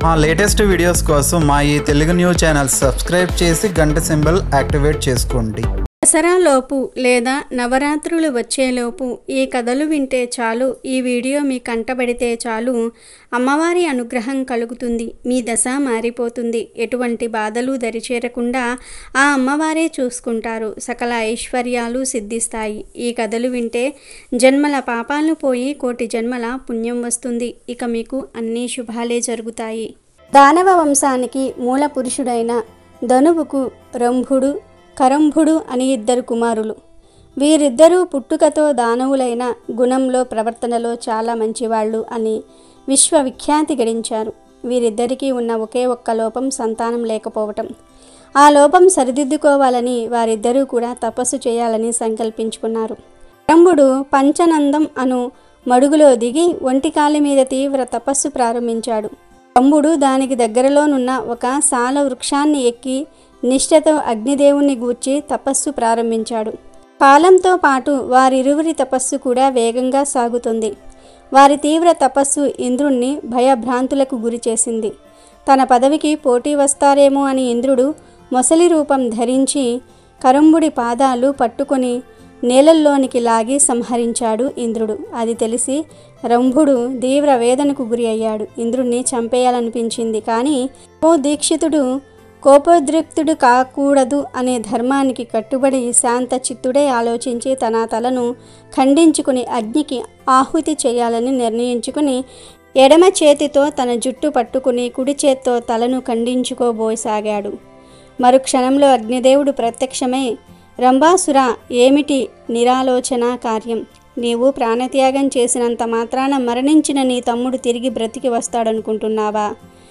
మా latest videos కోసం మా ఈ తెలుగు న్యూస్ ఛానల్ సబ్స్క్రైబ్ చేసి గంట సింబల్ యాక్టివేట్ చేసుకోండి. దసరాలోపు లేదా నవరాత్రులు వచ్చేలోపు ఈ కథలు వింటే చాలు, ఈ వీడియో మీ కంటబడితే చాలు, అమ్మవారి అనుగ్రహం కలుగుతుంది. మీ దశ మారిపోతుంది. ఎటువంటి బాధలు దరిచేరకుండా ఆ అమ్మవారే చూసుకుంటారు. సకల ఐశ్వర్యాలు సిద్ధిస్తాయి. ఈ కథలు వింటే జన్మల పాపాలు పోయి కోటి జన్మల పుణ్యం వస్తుంది. ఇక మీకు అన్ని శుభాలే జరుగుతాయి. దానవ వంశానికి మూల పురుషుడైన ధనువుకు రంభుడు, కరంభుడు అని ఇద్దరు కుమారులు. వీరిద్దరూ పుట్టుకతో దానవులైన గుణంలో ప్రవర్తనలో చాలా మంచివాళ్ళు అని విశ్వవిఖ్యాతి గడించారు. వీరిద్దరికీ ఉన్న ఒకే ఒక్క లోపం సంతానం లేకపోవటం. ఆ లోపం సరిదిద్దుకోవాలని వారిద్దరూ కూడా తపస్సు చేయాలని సంకల్పించుకున్నారు. కరంభుడు పంచనందం అను మడుగులో దిగి ఒంటికాలి మీద తీవ్ర తపస్సు ప్రారంభించాడు. రంభుడు దానికి దగ్గరలోనున్న ఒక సాల వృక్షాన్ని ఎక్కి నిష్ఠతో అగ్నిదేవుని గూర్చి తపస్సు ప్రారంభించాడు. కాలంతో పాటు వారిరువురి తపస్సు కూడా వేగంగా సాగుతుంది. వారి తీవ్ర తపస్సు ఇంద్రుణ్ణి భయభ్రాంతులకు గురి చేసింది. తన పదవికి పోటీ వస్తారేమో అని ఇంద్రుడు మొసలి రూపం ధరించి కరంభుడి పాదాలు పట్టుకొని నేలల్లోనికి లాగి సంహరించాడు ఇంద్రుడు. అది తెలిసి రంభుడు తీవ్ర వేదనకు గురి అయ్యాడు. ఇంద్రుణ్ణి చంపేయాలనిపించింది. కానీ ఓ దీక్షితుడు కోపోద్రిక్తుడు కాకూడదు అనే ధర్మానికి కట్టుబడి శాంత చిత్తుడే ఆలోచించి తన తలను ఖండించుకుని అగ్నికి ఆహుతి చేయాలని నిర్ణయించుకుని ఎడమ చేతితో తన జుట్టు పట్టుకుని కుడి చేత్తో తలను ఖండించుకోబోసాగాడు. మరుక్షణంలో అగ్నిదేవుడు ప్రత్యక్షమై, రంభాసుర, ఏమిటి నిరాలోచన కార్యం? నీవు ప్రాణత్యాగం చేసినంత మాత్రాన మరణించిన నీ తమ్ముడు తిరిగి బ్రతికి వస్తాడనుకుంటున్నావా?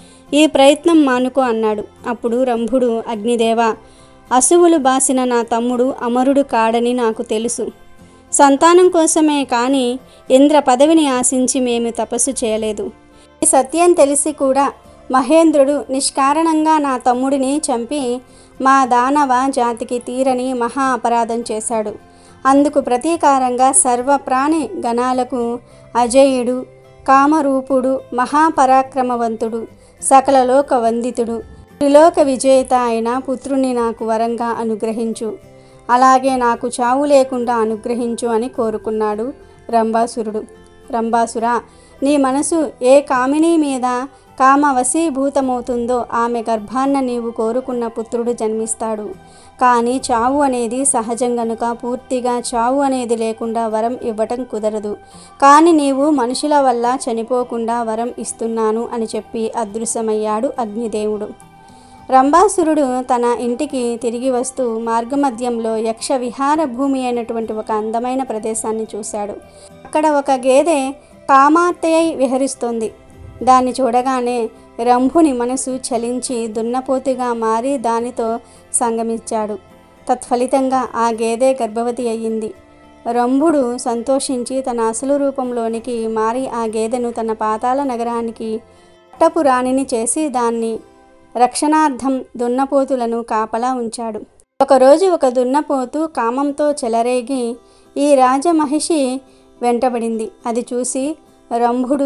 ఈ ప్రయత్నం మానుకో అన్నాడు. అప్పుడు రంభుడు, అగ్నిదేవ, అసువులు బాసిన నా తమ్ముడు అమరుడు కాడని నాకు తెలుసు. సంతానం కోసమే కానీ ఇంద్ర పదవిని ఆశించి మేము తపస్సు చేయలేదు. ఈ సత్యం తెలిసి కూడా మహేంద్రుడు నిష్కారణంగా నా తమ్ముడిని చంపి మా దానవ జాతికి తీరని మహా అపరాధం చేశాడు. అందుకు ప్రతీకారంగా సర్వప్రాణి గణాలకు అజేయుడు, కామరూపుడు, మహాపరాక్రమవంతుడు, సకల లోక వందితుడు, త్రిలోక విజేత అయిన పుత్రుని నాకు వరంగా అనుగ్రహించు. అలాగే నాకు చావు లేకుండా అనుగ్రహించు అని కోరుకున్నాడు రంభాసురుడు. రంభాసుర, నీ మనసు ఏ కామిని మీద కామవశీభూతమవుతుందో ఆమె గర్భాన్న నీవు కోరుకున్న పుత్రుడు జన్మిస్తాడు. కానీ చావు అనేది సహజం గనుక పూర్తిగా చావు అనేది లేకుండా వరం ఇవ్వటం కుదరదు. కానీ నీవు మనుషుల వల్ల చనిపోకుండా వరం ఇస్తున్నాను అని చెప్పి అదృశ్యమయ్యాడు అగ్నిదేవుడు. రంభాసురుడు తన ఇంటికి తిరిగి వస్తూ మార్గమధ్యంలో యక్ష విహార భూమి అయినటువంటి ఒక అందమైన ప్రదేశాన్ని చూశాడు. అక్కడ ఒక గేదె కామార్తెయై విహరిస్తోంది. దాన్ని చూడగానే రంభుని మనసు చలించి దున్నపోతుగా మారి దానితో సంగమించాడు. తత్ఫలితంగా ఆ గేదె గర్భవతి అయ్యింది. రంభుడు సంతోషించి తన అసలు రూపంలోనికి మారి ఆ గేదెను తన పాతాళ నగరానికి పట్టపు రాణిని చేసి దాన్ని రక్షణార్థం దున్నపోతులను కాపలా ఉంచాడు. ఒకరోజు ఒక దున్నపోతు కామంతో చెలరేగి ఈ రాజమహిషి వెంటబడింది. అది చూసి రంభుడు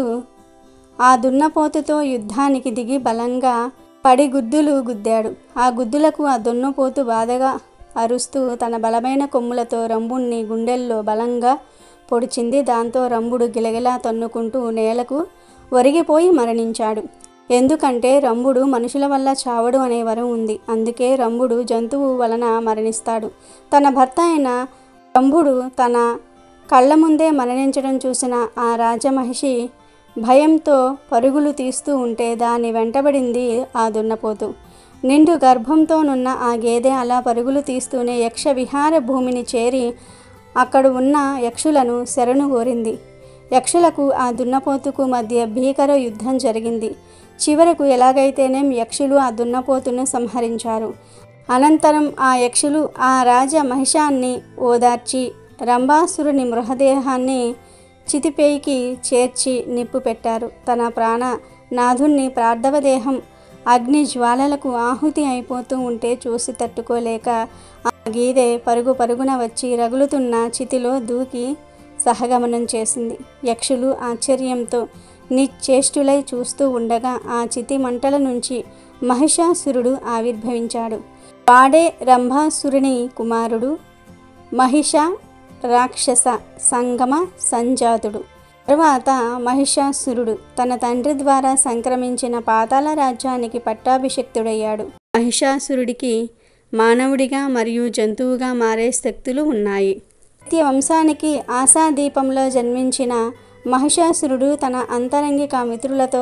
ఆ దున్నపోతుతో యుద్ధానికి దిగి బలంగా పడి గుద్దులు గుద్దాడు. ఆ గుద్దులకు ఆ దున్నపోతు బాధగా అరుస్తూ తన బలమైన కొమ్ములతో రంభుణ్ణి గుండెల్లో బలంగా పొడిచింది. దాంతో రంభుడు గిలగిలా తన్నుకుంటూ నేలకు ఒరిగిపోయి మరణించాడు. ఎందుకంటే రంభుడు మనుషుల వల్ల చావడు అనే వరం ఉంది. అందుకే రంభుడు జంతువు వలన మరణిస్తాడు. తన భర్త అయిన రంభుడు తన కళ్ళ ముందే మరణించడం చూసిన ఆ రాజమహిషి భయంతో పరుగులు తీస్తూ ఉంటే దాన్ని వెంటబడింది ఆ దున్నపోతు. నిండు గర్భంతోనున్న ఆ గేదె అలా పరుగులు తీస్తూనే యక్ష విహార భూమిని చేరి అక్కడ ఉన్న యక్షులను శరణు కోరింది. యక్షులకు ఆ దున్నపోతుకు మధ్య భీకర యుద్ధం జరిగింది. చివరకు ఎలాగైతేనేం యక్షులు ఆ దున్నపోతును సంహరించారు. అనంతరం ఆ యక్షులు ఆ రాజ మహిషాన్ని ఓదార్చి రంభాసురుని మృతదేహాన్ని చితిపేయికి చేర్చి నిప్పు పెట్టారు. తన ప్రాణనాథుణ్ణి ప్రార్థవదేహం అగ్ని జ్వాలలకు ఆహుతి అయిపోతూ ఉంటే చూసి తట్టుకోలేక ఆ గేదె పరుగు పరుగున వచ్చి రగులుతున్న చితిలో దూకి సహగమనం చేసింది. యక్షులు ఆశ్చర్యంతో నిశ్చేష్టులై చూస్తూ ఉండగా ఆ చితి మంటల నుంచి మహిషాసురుడు ఆవిర్భవించాడు. వాడే రంభాసురుని కుమారుడు, మహిష రాక్షస సంగమ సంజాతుడు. తరువాత మహిషాసురుడు తన తండ్రి ద్వారా సంక్రమించిన పాతాళ రాజ్యానికి పట్టాభిషిక్తుడయ్యాడు. మహిషాసురుడికి మానవుడిగా మరియు జంతువుగా మారే శక్తులు ఉన్నాయి. దైత్య వంశానికి ఆశాదీపంలో జన్మించిన మహిషాసురుడు తన అంతరంగిక మిత్రులతో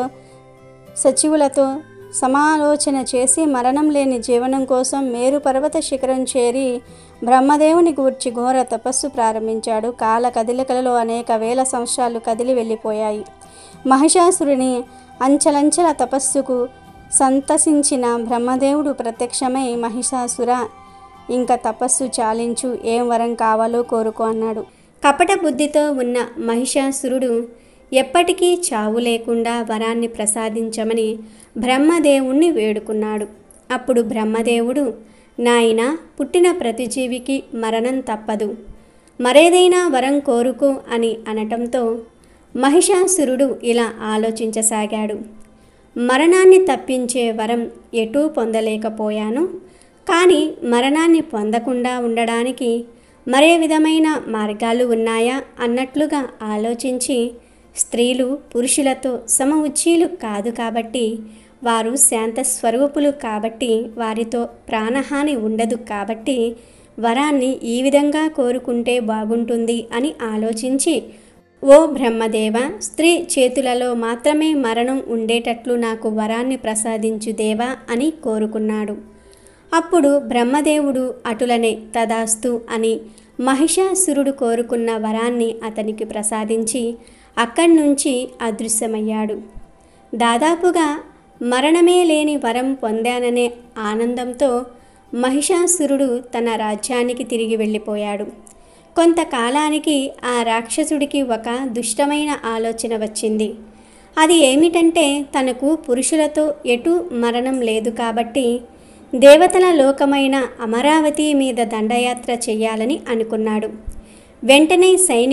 సచివులతో సమాలోచన చేసి మరణం లేని జీవనం కోసం మేరు పర్వత శిఖరం చేరి బ్రహ్మదేవుని గూర్చి ఘోర తపస్సు ప్రారంభించాడు. కాల కదలికలలో అనేక వేల సంవత్సరాలు కదిలి వెళ్ళిపోయాయి. మహిషాసురుని అంచలంచల తపస్సుకు సంతసించిన బ్రహ్మదేవుడు ప్రత్యక్షమై, మహిషాసుర, ఇంకా తపస్సు చాలించు, ఏం వరం కావాలో కోరుకో అన్నాడు. కపట బుద్ధితో ఉన్న మహిషాసురుడు ఎప్పటికీ చావు లేకుండా వరాన్ని ప్రసాదించమని బ్రహ్మదేవుణ్ణి వేడుకున్నాడు. అప్పుడు బ్రహ్మదేవుడు, నాయనా, పుట్టిన ప్రతి జీవికి మరణం తప్పదు, మరేదైనా వరం కోరుకో అని అనటంతో మహిషాసురుడు ఇలా ఆలోచించసాగాడు. మరణాన్ని తప్పించే వరం ఎటూ పొందలేకపోయాను, కానీ మరణాన్ని పొందకుండా ఉండడానికి మరే విధమైన మార్గాలు ఉన్నాయా అన్నట్లుగా ఆలోచించి, స్త్రీలు పురుషులతో సమ ఉచ్చీలు కాదు కాబట్టి, వారు శాంత స్వరూపులు కాబట్టి, వారితో ప్రాణహాని ఉండదు కాబట్టి వరాన్ని ఈ విధంగా కోరుకుంటే బాగుంటుంది అని ఆలోచించి, ఓ బ్రహ్మదేవ, స్త్రీ చేతులలో మాత్రమే మరణం ఉండేటట్లు నాకు వరాన్ని ప్రసాదించు దేవా అని కోరుకున్నాడు. అప్పుడు బ్రహ్మదేవుడు అటులనే తదాస్తు అని మహిషాసురుడు కోరుకున్న వరాన్ని అతనికి ప్రసాదించి అక్కడి నుంచి అదృశ్యమయ్యాడు. దాదాపుగా మరణమే లేని వరం పొందాననే ఆనందంతో మహిషాసురుడు తన రాజ్యానికి తిరిగి వెళ్ళిపోయాడు. కొంతకాలానికి ఆ రాక్షసుడికి ఒక దుష్టమైన ఆలోచన వచ్చింది. అది ఏమిటంటే, తనకు పురుషులతో ఎటు మరణం లేదు కాబట్టి దేవతల లోకమైన అమరావతి మీద దండయాత్ర చెయ్యాలని అనుకున్నాడు. వెంటనే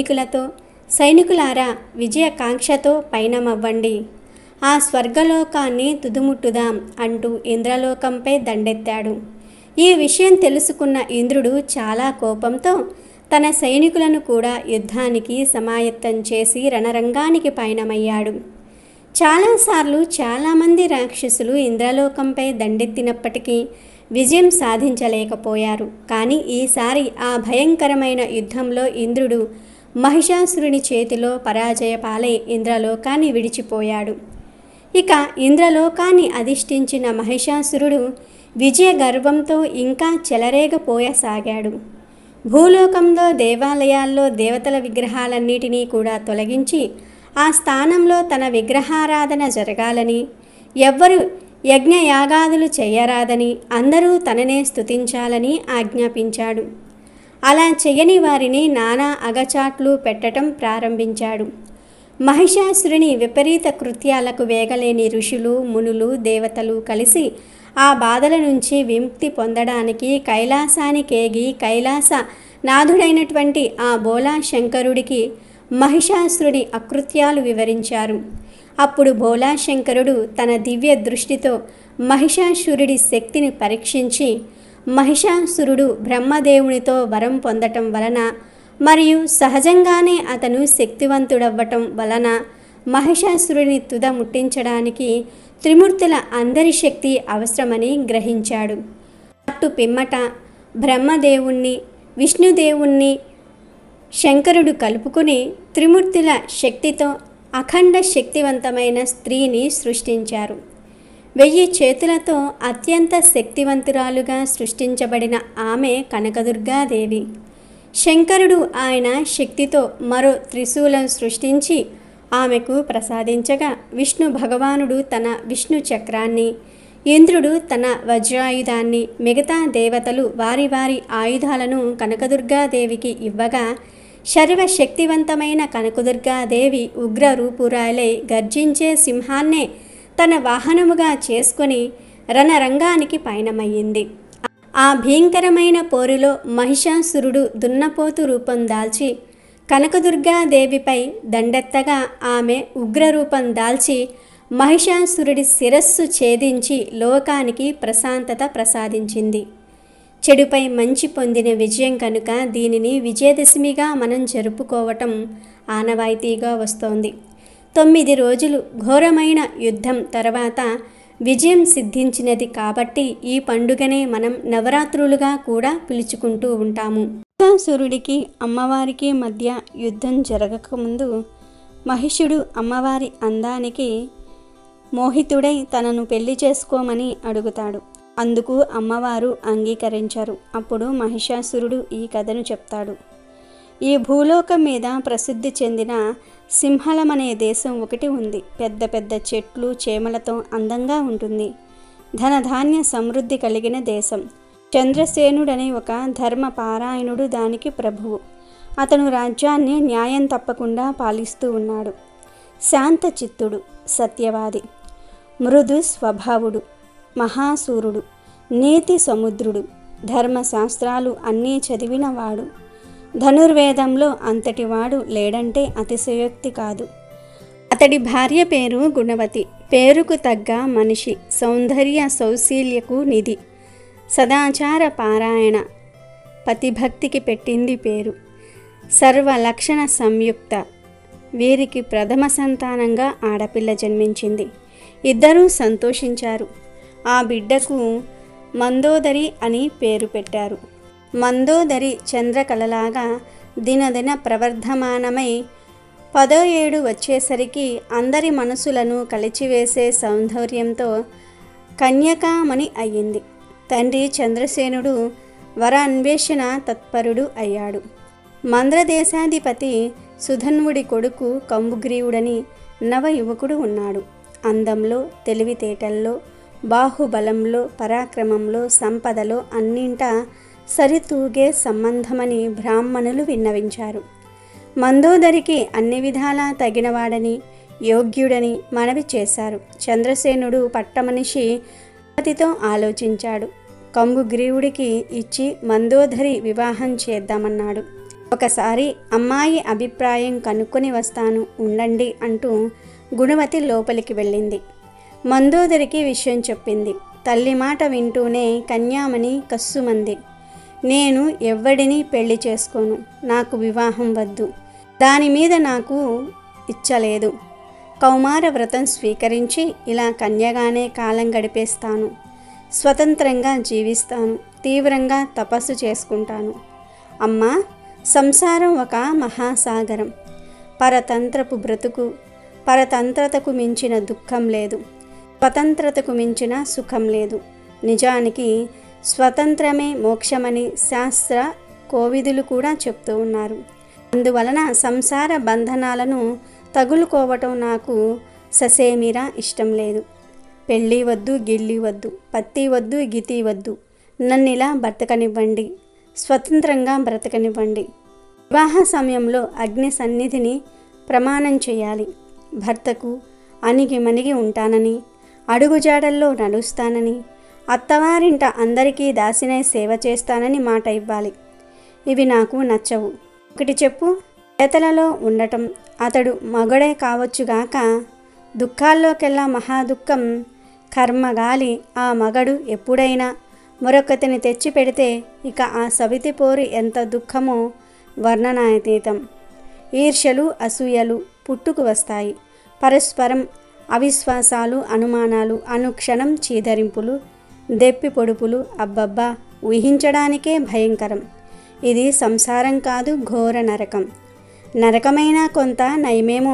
సైనికులారా, విజయకాంక్షతో పయనమవ్వండి, ఆ స్వర్గలోకాన్ని తుదుముట్టుదాం అంటూ ఇంద్రలోకంపై దండెత్తాడు. ఈ విషయం తెలుసుకున్న ఇంద్రుడు చాలా కోపంతో తన సైనికులను కూడా యుద్ధానికి సమాయత్తం చేసి రణరంగానికి పయనమయ్యాడు. చాలాసార్లు చాలామంది రాక్షసులు ఇంద్రలోకంపై దండెత్తినప్పటికీ విజయం సాధించలేకపోయారు. కానీ ఈసారి ఆ భయంకరమైన యుద్ధంలో ఇంద్రుడు మహిషాసురుని చేతిలో పరాజయ పాలై ఇంద్రలోకాన్ని విడిచిపోయాడు. ఇక ఇంద్రలోకాన్ని అధిష్ఠించిన మహిషాసురుడు విజయ గర్వంతో ఇంకా చెలరేగపోయసాగాడు. భూలోకంలో దేవాలయాల్లో దేవతల విగ్రహాలన్నిటినీ కూడా తొలగించి ఆ స్థానంలో తన విగ్రహారాధన జరగాలని, ఎవ్వరు యజ్ఞయాగాదులు చేయరాదని, అందరూ తననే స్తుతించాలని ఆజ్ఞాపించాడు. అలా చేయని వారిని నానా అగచాట్లు పెట్టడం ప్రారంభించాడు. మహిషాసురుని విపరీత కృత్యాలకు వేగలేని ఋషులు, మునులు, దేవతలు కలిసి ఆ బాధల నుంచి విముక్తి పొందడానికి కైలాసానికేగి కైలాస నాథుడైనటువంటి ఆ బోలా శంకరుడికి మహిషాసురుడి అకృత్యాలు వివరించారు. అప్పుడు బోలా శంకరుడు తన దివ్య దృష్టితో మహిషాసురుడి శక్తిని పరీక్షించి, మహిషాసురుడు బ్రహ్మదేవునితో వరం పొందటం వలన మరియు సహజంగానే అతను శక్తివంతుడవ్వటం వలన మహిషాసురుని తుద ముట్టించడానికి త్రిమూర్తుల అందరి శక్తి అవసరమని గ్రహించాడు. అటు పిమ్మట బ్రహ్మదేవుణ్ణి, విష్ణుదేవుణ్ణి శంకరుడు కలుపుకుని త్రిమూర్తుల శక్తితో అఖండ శక్తివంతమైన స్త్రీని సృష్టించారు. 1000 చేతులతో అత్యంత శక్తివంతురాలుగా సృష్టించబడిన ఆమె కనకదుర్గాదేవి. శంకరుడు ఆయన శక్తితో మరో త్రిశూలం సృష్టించి ఆమెకు ప్రసాదించగా, విష్ణు భగవానుడు తన విష్ణు చక్రాన్ని, ఇంద్రుడు తన వజ్రాయుధాన్ని, మిగతా దేవతలు వారి వారి ఆయుధాలను కనకదుర్గాదేవికి ఇవ్వగా, సర్వశక్తివంతమైన కనకదుర్గాదేవి ఉగ్రరూపురాలై గర్జించే సింహాన్నే తన వాహనముగా చేసుకొని రణరంగానికి పయనమయ్యింది. ఆ భీంకరమైన పోరులో మహిషాసురుడు దున్నపోతు రూపం దాల్చి కనకదుర్గాదేవిపై దండెత్తగా ఆమె ఉగ్రరూపం దాల్చి మహిషాసురుడి శిరస్సు ఛేదించి లోకానికి ప్రశాంతత ప్రసాదించింది. చెడుపై మంచి పొందిన విజయం కనుక దీనిని విజయదశమిగా మనం జరుపుకోవటం ఆనవాయితీగా వస్తోంది. 9 రోజులు ఘోరమైన యుద్ధం తర్వాత విజయం సిద్ధించినది కాబట్టి ఈ పండుగనే మనం నవరాత్రులుగా కూడా పిలుచుకుంటూ ఉంటాము. మహిషాసురుడికి అమ్మవారికి మధ్య యుద్ధం జరగకముందు మహిషుడు అమ్మవారి అందానికి మోహితుడై తనను పెళ్లి చేసుకోమని అడుగుతాడు. అందుకు అమ్మవారు అంగీకరించారు. అప్పుడు మహిషాసురుడు ఈ కథను చెప్తాడు. ఈ భూలోకం మీద ప్రసిద్ధి చెందిన సింహళం అనే దేశం ఒకటి ఉంది. పెద్ద పెద్ద చెట్లు చేమలతో అందంగా ఉంటుంది. ధనధాన్య సమృద్ధి కలిగిన దేశం. చంద్రసేనుడనే ఒక ధర్మపారాయణుడు దానికి ప్రభువు. అతను రాజ్యాన్ని న్యాయం తప్పకుండా పాలిస్తూ ఉన్నాడు. శాంత చిత్తుడు, సత్యవాది, మృదు స్వభావుడు, మహాసూరుడు, నీతి సముద్రుడు, ధర్మశాస్త్రాలు అన్నీ చదివినవాడు. ధనుర్వేదంలో అంతటివాడు లేడంటే అతిశయోక్తి కాదు. అతడి భార్య పేరు గుణవతి. పేరుకు తగ్గ మనిషి, సౌందర్య సౌశీల్యకు నిధి, సదాచార పారాయణ, పతిభక్తికి పెట్టింది పేరు. సర్వలక్షణ సంయుక్త. వీరికి ప్రథమ సంతానంగా ఆడపిల్ల జన్మించింది. ఇద్దరూ సంతోషించారు. ఆ బిడ్డకు మందోదరి అని పేరు పెట్టారు. మందోదరి చంద్రకళలాగా దినదిన ప్రవర్ధమానమై 10వ ఏడు వచ్చేసరికి అందరి మనసులను కలిచివేసే సౌందర్యంతో కన్యకామణి అయ్యింది. తండ్రి చంద్రసేనుడు వర అన్వేషణ తత్పరుడు అయ్యాడు. మంద్రదేశాధిపతి సుధన్వుడి కొడుకు కంబుగ్రీవుడని నవ యువకుడు ఉన్నాడు. అందంలో, తెలివితేటల్లో, బాహుబలంలో, పరాక్రమంలో, సంపదలో అన్నింటా సరితూగే సంబంధమని బ్రాహ్మణులు విన్నవించారు. మందోదరికి అన్ని విధాలా తగినవాడని, యోగ్యుడని మనవి చేశారు. చంద్రసేనుడు పట్టమనిషి పతితో ఆలోచించాడు. కంబుగ్రీవుడికి ఇచ్చి మందోదరి వివాహం చేద్దామన్నాడు. ఒకసారి అమ్మాయి అభిప్రాయం కనుక్కొని వస్తాను, ఉండండి అంటూ గుణవతి లోపలికి వెళ్ళింది. మందోదరికి విషయం చెప్పింది. తల్లి మాట వింటూనే కన్యామణి కస్సుమంది. నేను ఎవ్వడిని పెళ్లి చేసుకోను, నాకు వివాహం వద్దు, దాని మీద నాకు ఇచ్చలేదు. కౌమార వ్రతం స్వీకరించి ఇలా కన్యగానే కాలం గడిపేస్తాను. స్వతంత్రంగా జీవిస్తాను, తీవ్రంగా తపస్సు చేసుకుంటాను. అమ్మా, సంసారం ఒక మహాసాగరం. పరతంత్రపు బ్రతుకు. పరతంత్రతకు మించిన దుఃఖం లేదు, స్వతంత్రతకు మించిన సుఖం లేదు. నిజానికి స్వతంత్రమే మోక్షమని శాస్త్ర కోవిదులు కూడా చెప్తూ ఉన్నారు. అందువలన సంసార బంధనాలను తగులుకోవటం నాకు ససేమిరా ఇష్టం లేదు. పెళ్ళి వద్దు, గిల్లి వద్దు, పత్తి వద్దు, గితి వద్దు. నన్నిలా బ్రతకనివ్వండి, స్వతంత్రంగా బ్రతకనివ్వండి. వివాహ సమయంలో అగ్ని సన్నిధిని ప్రమాణం చేయాలి. భర్తకు అణిగి మణిగి ఉంటానని, అడుగుజాడల్లో నడుస్తానని, అత్తవారింట అందరికీ దాసినై సేవ చేస్తానని మాట ఇవ్వాలి. ఇవి నాకు నచ్చవు. ఒకటి చెప్పు, చేతలలో ఉండటం అతడు మగడే కావచ్చుగాక, దుఃఖాల్లోకెల్లా మహాదుఃఖం కర్మగాలి ఆ మగడు ఎప్పుడైనా మరొకతిని తెచ్చి పెడితే ఇక ఆ సవితి పోరు ఎంత దుఃఖమో వర్ణనాతీతం. ఈర్ష్యలు, అసూయలు పుట్టుకు వస్తాయి. పరస్పరం అవిశ్వాసాలు, అనుమానాలు, అనుక్షణం చీదరింపులు, దెప్పి పొడుపులు. అబ్బబ్బా, ఊహించడానికే భయంకరం. ఇది సంసారం కాదు, ఘోర నరకం. నరకమైనా కొంత నయమేమో.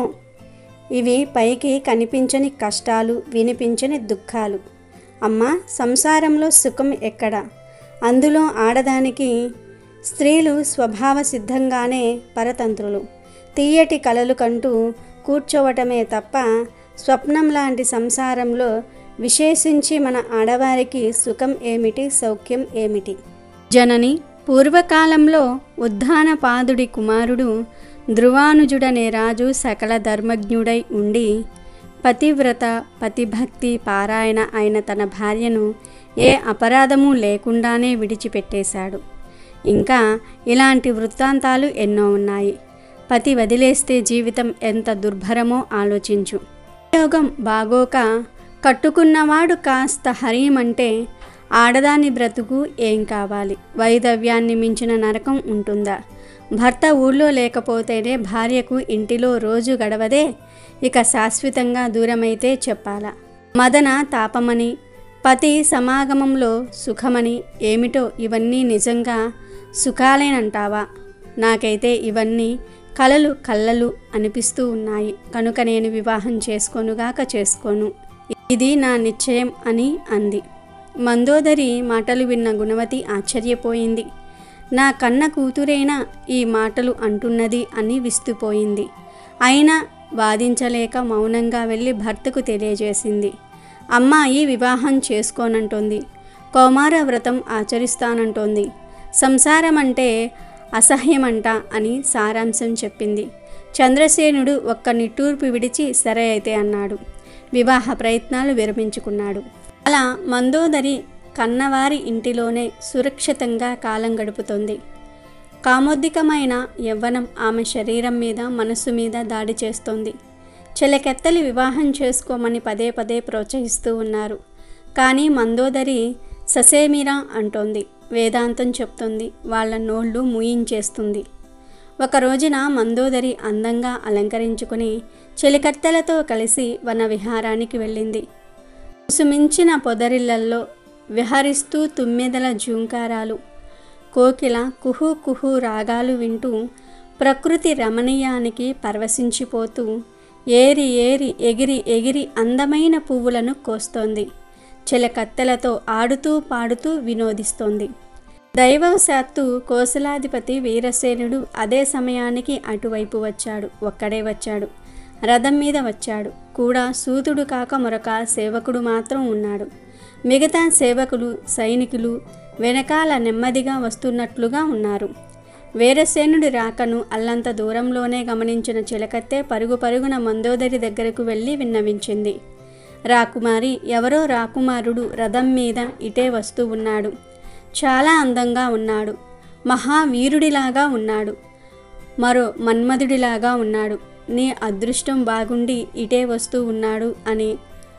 ఇవి పైకి కనిపించని కష్టాలు, వినిపించని దుఃఖాలు. అమ్మా, సంసారంలో సుఖం ఎక్కడ? అందులో ఆడదానికి స్త్రీలు స్వభావ సిద్ధంగానే పరతంత్రులు. తీయటి కలలు కంటూ కూర్చోవటమే తప్ప స్వప్నం లాంటి సంసారంలో విశేషించి మన ఆడవారికి సుఖం ఏమిటి, సౌఖ్యం ఏమిటి? జనని పూర్వకాలంలో ఉద్దానపాదుడి కుమారుడు ధ్రువానుజుడనే రాజు సకల ధర్మజ్ఞుడై ఉండి పతివ్రత, పతిభక్తి పారాయణ అయిన తన భార్యను ఏ అపరాధము లేకుండానే విడిచిపెట్టేశాడు. ఇంకా ఇలాంటి వృత్తాంతాలు ఎన్నో ఉన్నాయి. పతి వదిలేస్తే జీవితం ఎంత దుర్భరమో ఆలోచించు. ఉద్యోగం బాగోక కట్టుకున్నవాడు కాస్త హరీమంటే ఆడదాని బ్రతుకు ఏం కావాలి? వైధవ్యాన్ని మించిన నరకం ఉంటుందా? భర్త ఊళ్ళో లేకపోతేనే భార్యకు ఇంటిలో రోజు గడవదే, ఇక శాశ్వతంగా దూరమైతే చెప్పాలా? మదన తాపమని, పతి సమాగమంలో సుఖమని, ఏమిటో ఇవన్నీ నిజంగా సుఖాలేనంటావా? నాకైతే ఇవన్నీ కలలు అనిపిస్తూ ఉన్నాయి. కనుక నేను వివాహం చేసుకోను. ఇది నా నిశ్చయం అని అంది. మందోదరి మాటలు విన్న గుణవతి ఆశ్చర్యపోయింది. నా కన్న కూతురైనా ఈ మాటలు అంటున్నది అని విస్తుపోయింది. అయినా వాదించలేక మౌనంగా వెళ్ళి భర్తకు తెలియజేసింది. అమ్మాయి వివాహం చేసుకోనంటోంది, కౌమార వ్రతం ఆచరిస్తానంటోంది, సంసారం అంటే అసహ్యమంట అని సారాంశం చెప్పింది. చంద్రసేనుడు ఒక్క నిట్టూర్పు విడిచి సరే అయితే అన్నాడు. వివాహ ప్రయత్నాలు విరమించుకున్నాడు. అలా మందోదరి కన్నవారి ఇంటిలోనే సురక్షితంగా కాలం గడుపుతోంది. కామోద్దికమైన యవ్వనం ఆమె శరీరం మీద మనస్సు మీద దాడి చేస్తోంది. చెలకెత్తలి వివాహం చేసుకోమని పదే పదే ప్రోత్సహిస్తూ ఉన్నారు. కానీ మందోదరి ససేమిరా అంటోంది, వేదాంతం చెప్తోంది, వాళ్ళ నోళ్ళు మూయించేస్తుంది. ఒక రోజున మందోదరి అందంగా అలంకరించుకుని చెలికత్తెలతో కలిసి వన విహారానికి వెళ్ళింది. కుసుమించిన పొదరిళ్లల్లో విహరిస్తూ తుమ్మెదల జూంకారాలు, కోకిల కుహు కుహు రాగాలు వింటూ ప్రకృతి రమణీయానికి పరవశించిపోతూ ఏరి ఎగిరి అందమైన పువ్వులను కోస్తోంది. చెలకత్తెలతో ఆడుతూ పాడుతూ వినోదిస్తోంది. దైవవశాత్తు కోసలాధిపతి వీరసేనుడు అదే సమయానికి అటువైపు వచ్చాడు. ఒక్కడే వచ్చాడు. రథం మీద వచ్చాడు. కూడా సూతుడు కాక మరొక సేవకుడు మాత్రం ఉన్నాడు. మిగతా సేవకులు సైనికులు వెనకాల నెమ్మదిగా వస్తున్నట్లుగా ఉన్నారు. వీరసేనుడి రాకను అల్లంత దూరంలోనే గమనించిన చిలకత్తె పరుగున మందోదరి దగ్గరకు వెళ్ళి విన్నవించింది. రాకుమారి, ఎవరో రాకుమారుడు రథం మీద ఇటే వస్తూ ఉన్నాడు. చాలా అందంగా ఉన్నాడు. మహావీరుడిలాగా ఉన్నాడు. మరో మన్మధుడిలాగా ఉన్నాడు. నీ అదృష్టం బాగుండి ఇటే వస్తూ ఉన్నాడు అని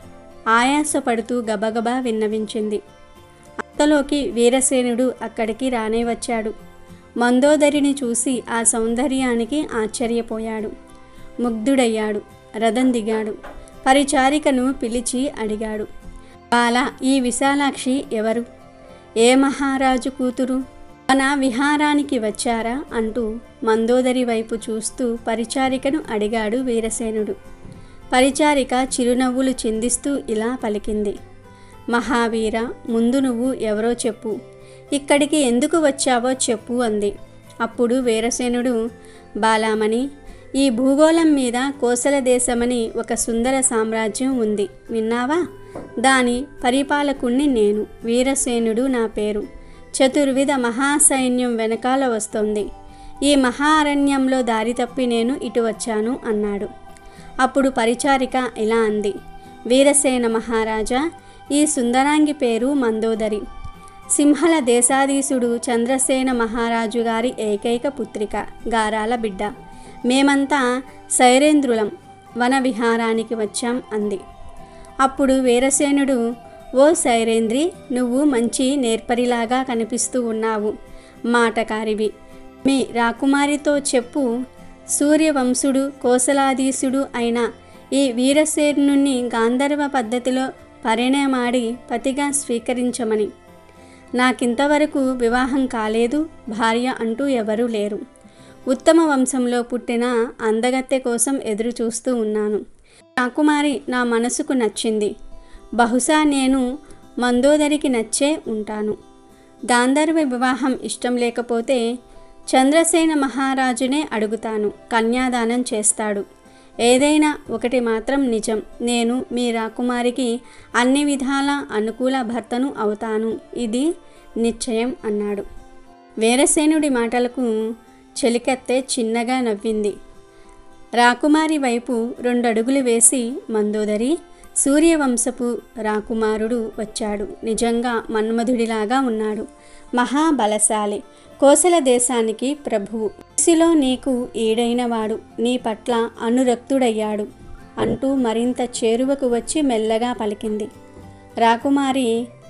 ఆయాసపడుతూ గబగబా విన్నవించింది. అంతలోకి వీరసేనుడు అక్కడికి రానే వచ్చాడు. మందోదరిని చూసి ఆ సౌందర్యానికి ఆశ్చర్యపోయాడు. ముగ్ధుడయ్యాడు. రథం దిగాడు. పరిచారికను పిలిచి అడిగాడు, బాలా, ఈ విశాలాక్షి ఎవరు? ఏ మహారాజు కూతురు? మన విహారానికి వచ్చారా అంటూ మందోదరి వైపు చూస్తూ పరిచారికను అడిగాడు వీరసేనుడు. పరిచారిక చిరునవ్వులు చిందిస్తూ ఇలా పలికింది, మహావీర, ముందు నువ్వు ఎవరో చెప్పు, ఇక్కడికి ఎందుకు వచ్చావో చెప్పు అంది. అప్పుడు వీరసేనుడు, బాలామణి, ఈ భూగోళం మీద కోసల దేశమని ఒక సుందర సామ్రాజ్యం ఉంది, విన్నావా? దాని పరిపాలకుణ్ణి నేను. వీరసేనుడు నా పేరు. చతుర్విధ మహాసైన్యం వెనకాల వస్తోంది. ఈ మహారణ్యంలో దారి తప్పి నేను ఇటు వచ్చాను అన్నాడు. అప్పుడు పరిచారిక ఇలా అంది, వీరసేన మహారాజా, ఈ సుందరాంగి పేరు మందోదరి. సింహల దేశాధీశుడు చంద్రసేన మహారాజు గారి ఏకైక పుత్రిక, గారాల బిడ్డ. మేమంతా సైరేంద్రులం, వన విహారానికి వచ్చాం అంది. అప్పుడు వీరసేనుడు, ఓ సైరేంద్రి, నువ్వు మంచి నేర్పరిలాగా కనిపిస్తూ ఉన్నావు, మాటకారివి. మీ రాకుమారితో చెప్పు, సూర్యవంశుడు కోసలాధీశుడు అయిన ఈ వీరసేనుని గాంధర్వ పద్ధతిలో పరిణయమాడి పతిగా స్వీకరించమని. నాకింతవరకు వివాహం కాలేదు, భార్య అంటూ ఎవరూ లేరు. ఉత్తమ వంశంలో పుట్టిన అందగత్తె కోసం ఎదురు చూస్తూ ఉన్నాను. రాకుమారి నా మనసుకు నచ్చింది. బహుశా నేను మందోదరికి నచ్చే ఉంటాను. గాంధర్వ వివాహం ఇష్టం లేకపోతే చంద్రసేన మహారాజునే అడుగుతాను, కన్యాదానం చేస్తాడు. ఏదైనా ఒకటి మాత్రం నిజం, నేను మీ రాకుమారికి అన్ని విధాల అనుకూల భర్తను అవుతాను, ఇది నిశ్చయం అన్నాడు. వీరసేనుడి మాటలకు చెలికత్తె చిన్నగా నవ్వింది. రాకుమారి వైపు 2 అడుగులు వేసి, మందోదరి, సూర్యవంశపు రాకుమారుడు వచ్చాడు. నిజంగా మన్మధుడిలాగా ఉన్నాడు. మహాబలశాలి, కోసల దేశానికి ప్రభువు, వయసులో నీకు ఈడైనవాడు, నీ పట్ల అనురక్తుడయ్యాడు అంటూ మరింత చేరువకు వచ్చి మెల్లగా పలికింది. రాకుమారి,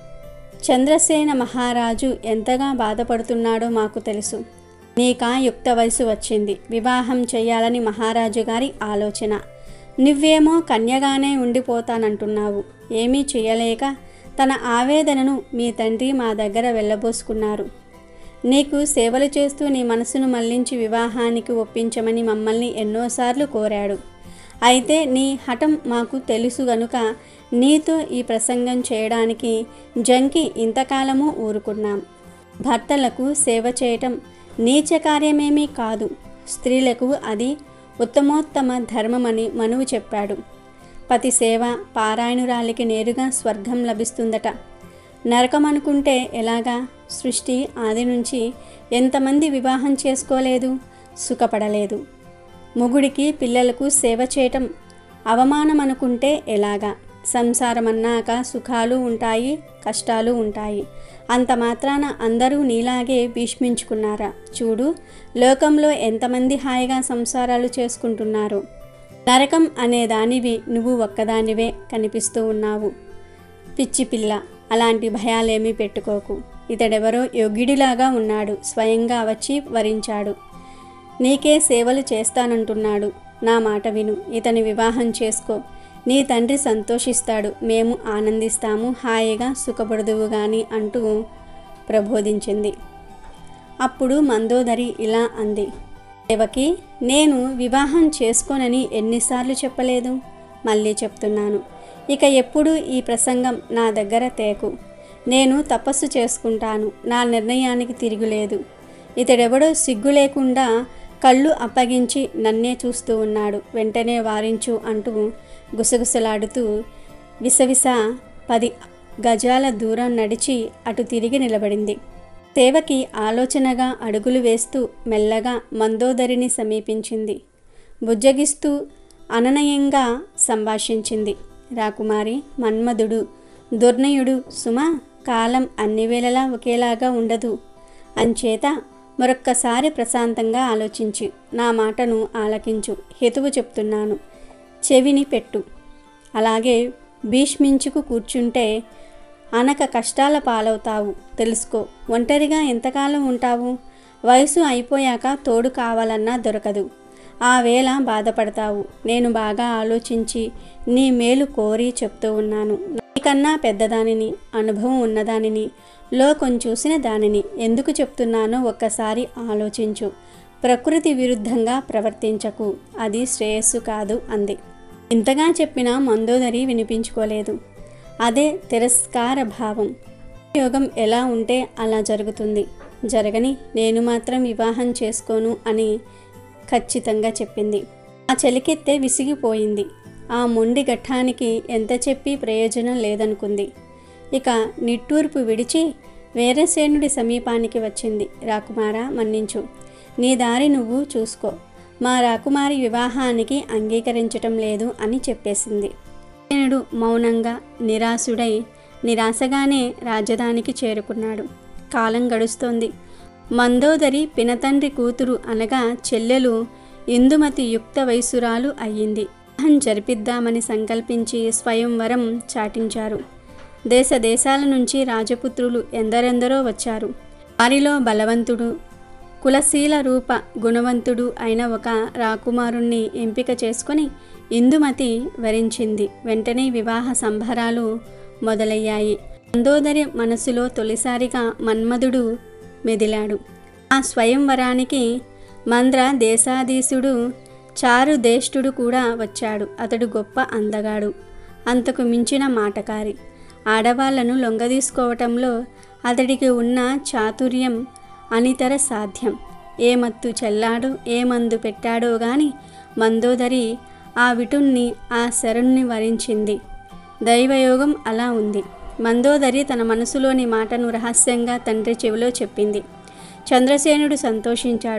చంద్రసేన మహారాజు ఎంతగా బాధపడుతున్నాడో మాకు తెలుసు. నీకా యుక్త వయసు వచ్చింది, వివాహం చేయాలని మహారాజు గారి ఆలోచన. నువ్వేమో కన్యగానే ఉండిపోతానంటున్నావు. ఏమీ చేయలేక తన ఆవేదనను మీ తండ్రి మా దగ్గర వెళ్ళబోసుకున్నారు. నీకు సేవలు చేస్తూ నీ మనసును మళ్లించి వివాహానికి ఒప్పించమని మమ్మల్ని ఎన్నోసార్లు కోరాడు. అయితే నీ హఠం మాకు తెలుసు గనుక నీతో ఈ ప్రసంగం చేయడానికి జంకి ఇంతకాలము ఊరుకున్నాం. భర్తలకు సేవ చేయటం నీచ కార్యమేమీ కాదు. స్త్రీలకు అది ఉత్తమోత్తమ ధర్మమని మనువు చెప్పాడు. పతి సేవ పారాయణురాలికి నేరుగా స్వర్గం లభిస్తుందట. నరకం అనుకుంటే ఎలాగా? సృష్టి ఆది నుంచి ఎంతమంది వివాహం చేసుకోలేదు, సుఖపడలేదు. మొగుడికి పిల్లలకు సేవ చేయటం అవమానం అనుకుంటే ఎలాగా? సంసారం అన్నాక సుఖాలు ఉంటాయి, కష్టాలు ఉంటాయి. అంత మాత్రాన అందరూ నీలాగే భీష్మించుకున్నారా? చూడు, లోకంలో ఎంతమంది హాయిగా సంసారాలు చేసుకుంటున్నారు. నరకం అనే దానివి నువ్వు ఒక్కదానివే కనిపిస్తూ ఉన్నావు. పిచ్చి పిల్ల, అలాంటి భయాలేమీ పెట్టుకోకు. ఇతడెవరో యోగ్యుడిలాగా ఉన్నాడు, స్వయంగా వచ్చి వరించాడు. నీకే సేవలు చేస్తానంటున్నాడు. నా మాట విను, ఇతని వివాహం చేసుకో. నీ తండ్రి సంతోషిస్తాడు, మేము ఆనందిస్తాము, హాయిగా సుఖపడదువు గాని అంటూ ప్రబోధించింది. అప్పుడు మందోదరి ఇలా అంది. దేవకి, నేను వివాహం చేసుకోనని ఎన్నిసార్లు చెప్పలేదు? మళ్ళీ చెప్తున్నాను, ఇక ఎప్పుడు ఈ ప్రసంగం నా దగ్గర తేకు. నేను తపస్సు చేసుకుంటాను, నా నిర్ణయానికి తిరుగులేదు. ఇతడెవడో సిగ్గు లేకుండా కళ్ళు అప్పగించి నన్నే చూస్తూ ఉన్నాడు, వెంటనే వారించు అంటూ గుసగుసలాడుతూ విసవిస 10 గజాల దూరం నడిచి అటు తిరిగి నిలబడింది. సేవకి ఆలోచనగా అడుగులు వేస్తూ మెల్లగా మందోదరిని సమీపించింది. బుజ్జగిస్తూ అననయంగా సంభాషించింది. రాకుమారి, మన్మధుడు దుర్నయుడు సుమా, కాలం అన్ని వేళలా ఒకేలాగా ఉండదు. అంచేత మరొక్కసారి ప్రశాంతంగా ఆలోచించి నా మాటను ఆలకించు. హేతువు చెప్తున్నాను, చెవిని పెట్టు. అలాగే భీష్మించుకు కూర్చుంటే అనక కష్టాల పాలవుతావు. తెలుసుకో. ఒంటరిగా ఎంతకాలం ఉంటావు? వయసు అయిపోయాక తోడు కావాలన్నా దొరకదు. ఆ వేళ బాధపడతావు. నేను బాగా ఆలోచించి నీ మేలు కోరి చెప్తూ ఉన్నాను. నీకన్నా పెద్దదానిని, అనుభవం ఉన్నదానిని, లోకం చూసిన దానిని. ఎందుకు చెప్తున్నానో ఒక్కసారి ఆలోచించు. ప్రకృతి విరుద్ధంగా ప్రవర్తించకు, అది శ్రేయస్సు కాదు అంది. ఇంతగా చెప్పినా మందోదరి వినిపించుకోలేదు. అదే తిరస్కార భావం. యోగం ఎలా ఉంటే అలా జరుగుతుంది. జరగని, నేను మాత్రం వివాహం చేసుకోను అని ఖచ్చితంగా చెప్పింది. ఆ చెలికెత్తే విసిగిపోయింది. ఆ మొండి ఘట్టానికి ఎంత చెప్పి ప్రయోజనం లేదనుకుంది. ఇక నిట్టూర్పు విడిచి వీరసేనుడి సమీపానికి వచ్చింది. రాకుమారా, మన్నించు. నీ దారి నువ్వు చూసుకో. మా రాకుమారి వివాహానికి అంగీకరించటం లేదు అని చెప్పేసింది. సేనుడు మౌనంగా నిరాశుడై నిరాశగానే రాజధానికి చేరుకున్నాడు. కాలం గడుస్తోంది. మందోదరి పినతండ్రి కూతురు అనగా చెల్లెలు ఇందుమతి యుక్త వయసురాలు అయ్యింది. వివాహం జరిపిద్దామని సంకల్పించి స్వయంవరం చాటించారు. దేశ దేశాల నుంచి రాజపుత్రులు ఎందరెందరో వచ్చారు. వారిలో బలవంతుడు, కులశీల రూప గుణవంతుడు అయిన ఒక రాకుమారుణ్ణి ఎంపిక చేసుకొని ఇందుమతి వరించింది. వెంటనే వివాహ సంబరాలు మొదలయ్యాయి. మందోదరి మనసులో తొలిసారిగా మన్మధుడు మెదిలాడు. ఆ స్వయంవరానికి మంద్ర దేశాధీశుడు చారుదేష్టుడు కూడా వచ్చాడు. అతడు గొప్ప అందగాడు, అంతకు మించిన మాటకారి. ఆడవాళ్లను లొంగదీసుకోవటంలో అతడికి ఉన్న చాతుర్యం అనితర సాధ్యం. ఏ మత్తు చెల్లాడో, ఏ మందు పెట్టాడో గాని మందోదరి ఆ విటుణ్ణి, ఆ శరణ్ణి వరించింది. దైవయోగం అలా ఉంది. మందోదరి తన మనసులోని మాటను రహస్యంగా తండ్రి చెవిలో చెప్పింది. చంద్రసేనుడు సంతోషించాడు.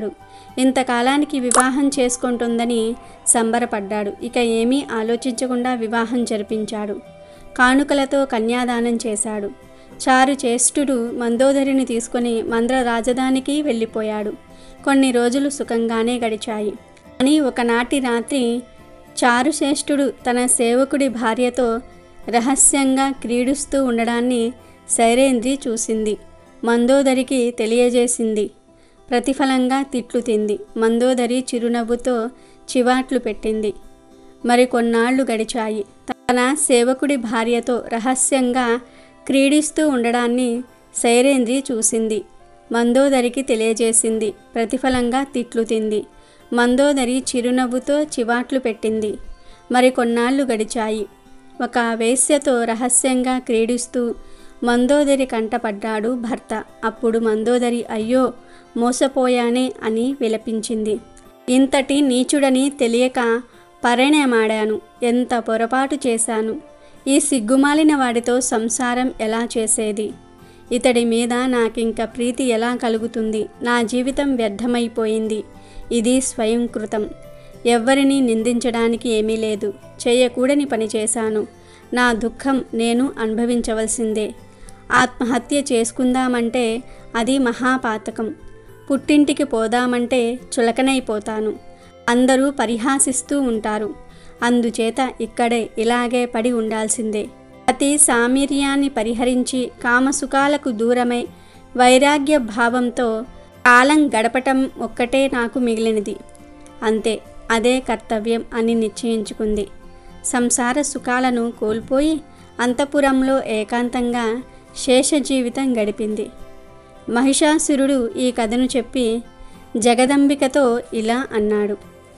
ఇంతకాలానికి వివాహం చేసుకుంటుందని సంబరపడ్డాడు. ఇక ఏమీ ఆలోచించకుండా వివాహం జరిపించాడు. కానుకలతో కన్యాదానం చేశాడు. చారు చేష్టుడు మందోదరిని తీసుకొని మంద్ర రాజధానికి వెళ్ళిపోయాడు. కొన్ని రోజులు సుఖంగానే గడిచాయి. కానీ ఒకనాటి రాత్రి చారుశ్రేష్ఠుడు తన సేవకుడి భార్యతో రహస్యంగా క్రీడిస్తూ ఉండడాన్ని సైరేంద్రి చూసింది. మందోదరికి తెలియజేసింది. ప్రతిఫలంగా తిట్లు తింది. మందోదరి చిరునవ్వుతో చివాట్లు పెట్టింది. మరికొన్నాళ్లు గడిచాయి. తన సేవకుడి భార్యతో రహస్యంగా క్రీడిస్తూ ఉండడాన్ని సైరేంద్రి చూసింది. మందోదరికి తెలియజేసింది. ప్రతిఫలంగా తిట్లు తింది. మందోదరి చిరునవ్వుతో చివాట్లు పెట్టింది. మరికొన్నాళ్లు గడిచాయి. ఒక వేశ్యతో రహస్యంగా క్రీడిస్తూ మందోదరి కంటపడ్డాడు భర్త. అప్పుడు మందోదరి అయ్యో మోసపోయానే అని విలపించింది. ఇంతటి నీచుడని తెలియక పరిణయమాడాను. ఎంత పొరపాటు చేశాను. ఈ సిగ్గుమాలిన వాడితో సంసారం ఎలా చేసేది? ఇతడి మీద నాకింక ప్రీతి ఎలా కలుగుతుంది? నా జీవితం వ్యర్థమైపోయింది. ఇది స్వయంకృతం. ఎవ్వరినీ నిందించడానికి ఏమీ లేదు. చేయకూడని పని చేశాను. నా దుఃఖం నేను అనుభవించవలసిందే. ఆత్మహత్య చేసుకుందామంటే అది మహాపాతకం. పుట్టింటికి పోదామంటే చులకనైపోతాను. అందరూ పరిహాసిస్తూ ఉంటారు. అందుచేత ఇక్కడే ఇలాగే పడి ఉండాల్సిందే. అతి సామీర్యాన్ని పరిహరించి కామసుఖాలకు దూరమై వైరాగ్య భావంతో కాలం గడపటం ఒక్కటే నాకు మిగిలినది. అంతే, అదే కర్తవ్యం అని నిశ్చయించుకుంది. సంసార సుఖాలను కోల్పోయి అంతఃపురంలో ఏకాంతంగా శేష జీవితం గడిపింది. మహిషాసురుడు ఈ కథను చెప్పి జగదంబికతో ఇలా అన్నాడు.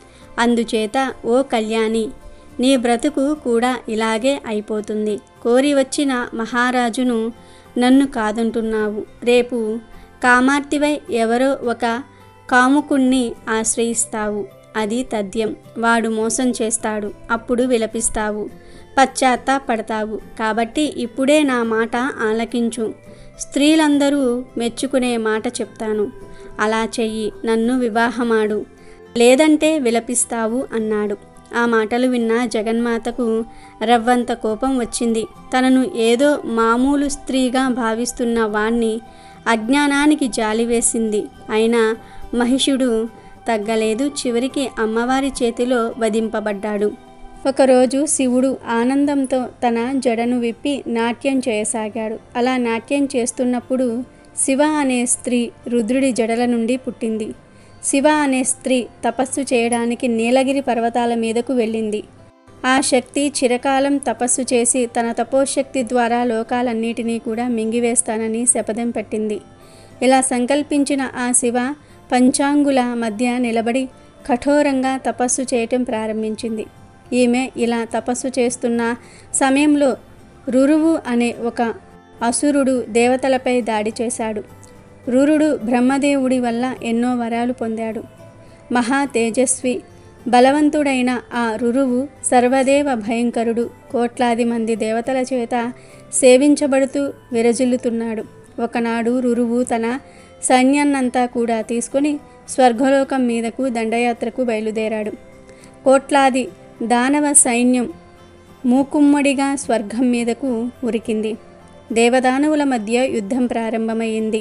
అందుచేత ఓ కళ్యాణి, నీ బ్రతుకు కూడా ఇలాగే అయిపోతుంది. కోరి వచ్చిన మహారాజును నన్ను కాదంటున్నావు. రేపు కామార్తివై ఎవరో ఒక కాముకుణ్ణి ఆశ్రయిస్తావు. అది తథ్యం. వాడు మోసం చేస్తాడు. అప్పుడు విలపిస్తావు, పశ్చాత్తాపడతావు. కాబట్టి ఇప్పుడే నా మాట ఆలకించు. స్త్రీలందరూ మెచ్చుకునే మాట చెప్తాను. అలా చెయ్యి. నన్ను వివాహమాడు, లేదంటే విలపిస్తావు అన్నాడు. ఆ మాటలు విన్న జగన్మాతకు రవ్వంత కోపం వచ్చింది. తనను ఏదో మామూలు స్త్రీగా భావిస్తున్న వాణ్ణి అజ్ఞానానికి జాలివేసింది. అయినా మహిషుడు తగ్గలేదు. చివరికి అమ్మవారి చేతిలో వధింపబడ్డాడు. ఒకరోజు శివుడు ఆనందంతో తన జడను విప్పి నాట్యం చేయసాగాడు. అలా నాట్యం చేస్తున్నప్పుడు శివ అనే స్త్రీ రుద్రుడి జడల నుండి పుట్టింది. శివ అనే స్త్రీ తపస్సు చేయడానికి నీలగిరి పర్వతాల మీదకు వెళ్ళింది. ఆ శక్తి చిరకాలం తపస్సు చేసి తన తపోశక్తి ద్వారా లోకాలన్నిటినీ కూడా మింగివేస్తానని శపథం పట్టింది. ఇలా సంకల్పించిన ఆ శివ పంచాంగుల మధ్య నిలబడి కఠోరంగా తపస్సు చేయటం ప్రారంభించింది. ఈమె ఇలా తపస్సు చేస్తున్న సమయంలో రురువు అనే ఒక అసురుడు దేవతలపై దాడి చేశాడు. రురుడు బ్రహ్మదేవుడి వల్ల ఎన్నో వరాలు పొందాడు. మహా తేజస్వి బలవంతుడైన ఆ రురువు సర్వదేవ భయంకరుడు. కోట్లాది మంది దేవతల చేత సేవించబడుతూ విరజిల్లుతున్నాడు. ఒకనాడు రురువు తన సైన్యాన్నంతా కూడా తీసుకుని స్వర్గలోకం మీదకు దండయాత్రకు బయలుదేరాడు. కోట్లాది దానవ సైన్యం మూకుమ్మడిగా స్వర్గం మీదకు ఉరికింది. దేవదానవుల మధ్య యుద్ధం ప్రారంభమైంది.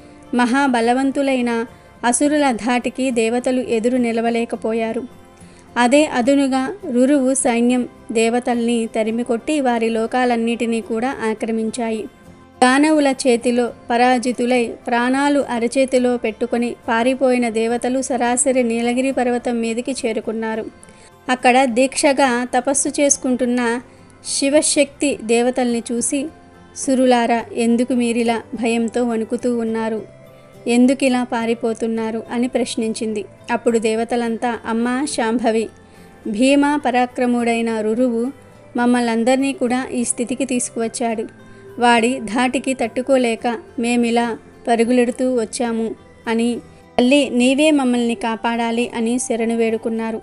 మహాబలవంతులైన అసురుల ధాటికి దేవతలు ఎదురు నిలవలేకపోయారు. అదే అదునుగా రురువు సైన్యం దేవతల్ని తరిమికొట్టి వారి లోకాలన్నిటినీ కూడా ఆక్రమించాయి. దానవుల చేతిలో పరాజితులై ప్రాణాలు అరచేతిలో పెట్టుకొని పారిపోయిన దేవతలు సరాసరి నీలగిరి పర్వతం మీదకి చేరుకున్నారు. అక్కడ దీక్షగా తపస్సు చేసుకుంటున్న శివశక్తి దేవతల్ని చూసి, సురులారా, ఎందుకు మీరిలా భయంతో వణుకుతూ ఉన్నారు? ఎందుకిలా పారిపోతున్నారు అని ప్రశ్నించింది. అప్పుడు దేవతలంతా, అమ్మా శాంభవి, భీమా పరాక్రముడైన రురువు మమ్మల్ందరినీ కూడా ఈ స్థితికి తీసుకువచ్చాడు. వాడి ధాటికి తట్టుకోలేక మేమిలా పరుగులెడుతూ వచ్చాము అని, తల్లి నీవే మమ్మల్ని కాపాడాలి అని శరణు వేడుకున్నారు.